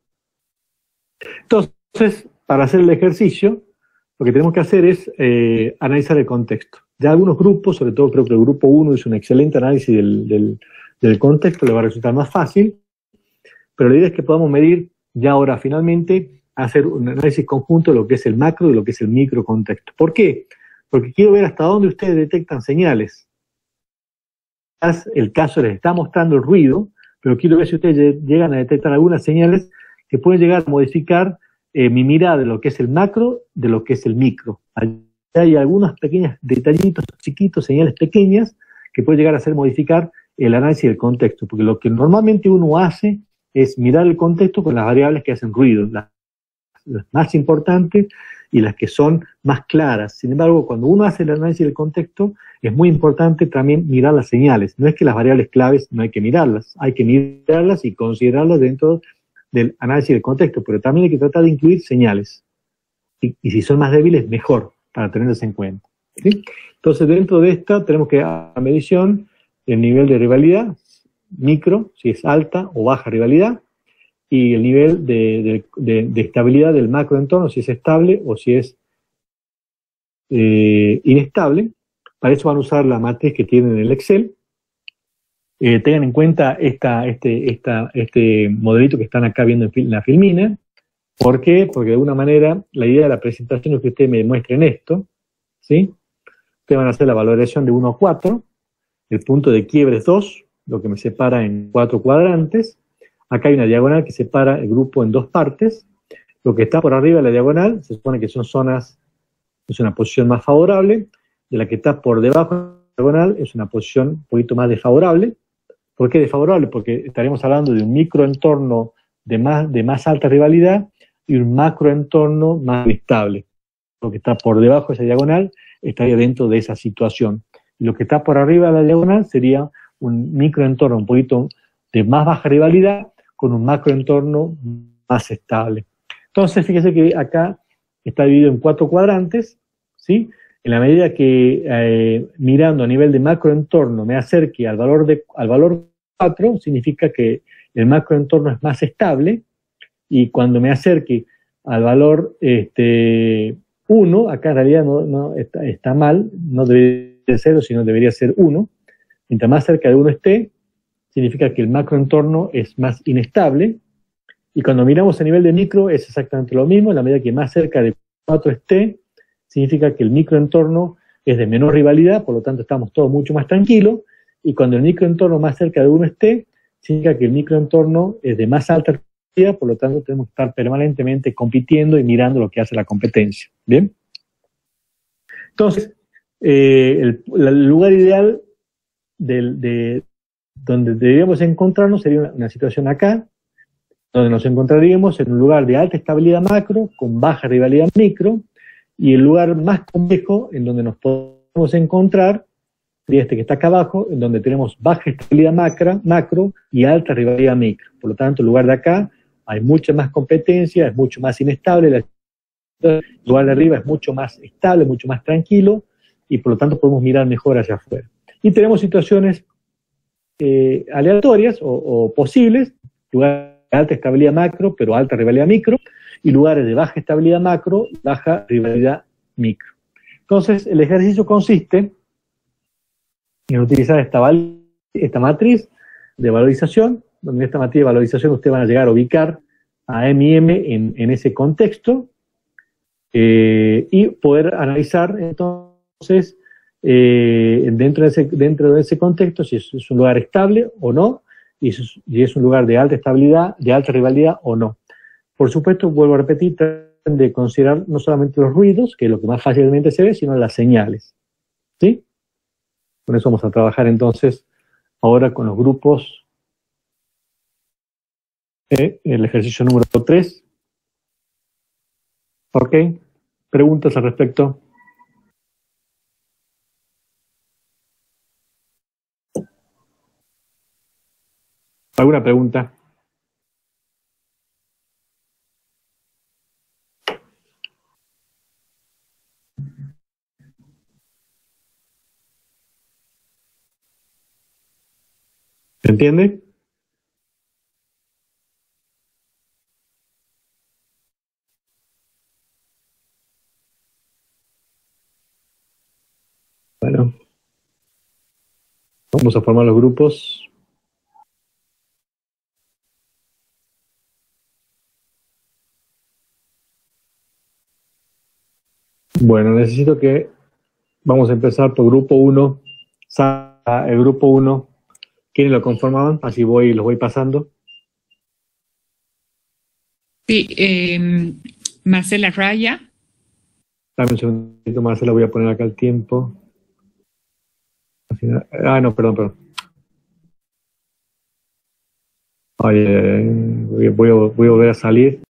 Entonces, para hacer el ejercicio, lo que tenemos que hacer es eh, analizar el contexto. Ya algunos grupos, sobre todo creo que el grupo uno hizo un excelente análisis del, del, del contexto, le va a resultar más fácil, pero la idea es que podamos medir ya ahora finalmente, hacer un análisis conjunto de lo que es el macro y lo que es el micro contexto. ¿Por qué? Porque quiero ver hasta dónde ustedes detectan señales. El caso les está mostrando el ruido, pero quiero ver si ustedes llegan a detectar algunas señales que pueden llegar a modificar eh, mi mirada de lo que es el macro, de lo que es el micro. Hay algunos pequeños detallitos chiquitos, señales pequeñas, que pueden llegar a hacer modificar el análisis del contexto, porque lo que normalmente uno hace es mirar el contexto con las variables que hacen ruido, las las más importantes y las que son más claras. Sin embargo, cuando uno hace el análisis del contexto, es muy importante también mirar las señales. No es que las variables claves no hay que mirarlas, hay que mirarlas y considerarlas dentro del análisis del contexto, pero también hay que tratar de incluir señales. Y, y si son más débiles, mejor, para tenerlas en cuenta, ¿sí? Entonces, dentro de esta, tenemos que a la medición el nivel de rivalidad, micro, si es alta o baja rivalidad, y el nivel de, de, de, de estabilidad del macroentorno, si es estable o si es eh, inestable. Para eso van a usar la matriz que tienen en el Excel. Eh, tengan en cuenta esta, este, esta, este modelito que están acá viendo en la filmina. ¿Por qué? Porque de alguna manera la idea de la presentación es que ustedes me muestren esto, ¿sí? Ustedes van a hacer la valoración de uno a cuatro, el punto de quiebre es dos, lo que me separa en cuatro cuadrantes. Acá hay una diagonal que separa el grupo en dos partes. Lo que está por arriba de la diagonal se supone que son zonas, es una posición más favorable, y la que está por debajo de la diagonal es una posición un poquito más desfavorable. ¿Por qué desfavorable? Porque estaremos hablando de un microentorno de más, de más alta rivalidad y un macroentorno más estable. lo que está por debajo de esa diagonal estaría dentro de esa situación. Y lo que está por arriba de la diagonal sería un microentorno un poquito de más baja rivalidad con un macroentorno más estable. Entonces, fíjese que acá está dividido en cuatro cuadrantes, ¿sí? En la medida que eh, mirando a nivel de macroentorno me acerque al valor, de, al valor cuatro, significa que el macroentorno es más estable, y cuando me acerque al valor este, uno, acá en realidad no, no está, está mal, no debería ser cero, sino debería ser uno. Mientras más cerca de uno esté, significa que el macroentorno es más inestable, y cuando miramos a nivel de micro es exactamente lo mismo. En la medida que más cerca de cuatro esté, significa que el microentorno es de menor rivalidad, por lo tanto estamos todos mucho más tranquilos, y cuando el microentorno más cerca de uno esté, significa que el microentorno es de más alta rivalidad, por lo tanto tenemos que estar permanentemente compitiendo y mirando lo que hace la competencia. ¿Bien? Entonces, eh, el, el lugar ideal del, de donde deberíamos encontrarnos sería una, una situación acá, donde nos encontraríamos en un lugar de alta estabilidad macro, con baja rivalidad micro, y el lugar más complejo en donde nos podemos encontrar sería este que está acá abajo, en donde tenemos baja estabilidad macro, macro y alta rivalidad micro. Por lo tanto, el lugar de acá hay mucha más competencia, es mucho más inestable, el lugar de arriba es mucho más estable, mucho más tranquilo, y por lo tanto podemos mirar mejor hacia afuera. Y tenemos situaciones eh, aleatorias o, o posibles, lugares de alta estabilidad macro, pero alta rivalidad micro, y lugares de baja estabilidad macro, baja rivalidad micro. Entonces, el ejercicio consiste en utilizar esta, esta matriz de valorización, donde en esta matriz de valorización ustedes van a llegar a ubicar a M y M en, en ese contexto, eh, y poder analizar entonces eh, dentro, de ese, dentro de ese contexto si es, es un lugar estable o no, y si es, es un lugar de alta estabilidad, de alta rivalidad o no. Por supuesto, vuelvo a repetir, traten de considerar no solamente los ruidos, que es lo que más fácilmente se ve, sino las señales. ¿Sí? Con eso vamos a trabajar entonces ahora con los grupos. Eh, el ejercicio número tres. ¿Ok? ¿Preguntas al respecto? ¿Alguna pregunta? ¿Se entiende? Bueno, vamos a formar los grupos. Bueno, necesito que vamos a empezar por grupo uno. El grupo uno, ¿quiénes lo conformaban? Así voy, los voy pasando. Sí, eh, Marcela Raya. Dame un segundito, Marcela, voy a poner acá el tiempo. Ah, no, perdón, perdón. Ay, eh, voy, voy, voy a volver a salir.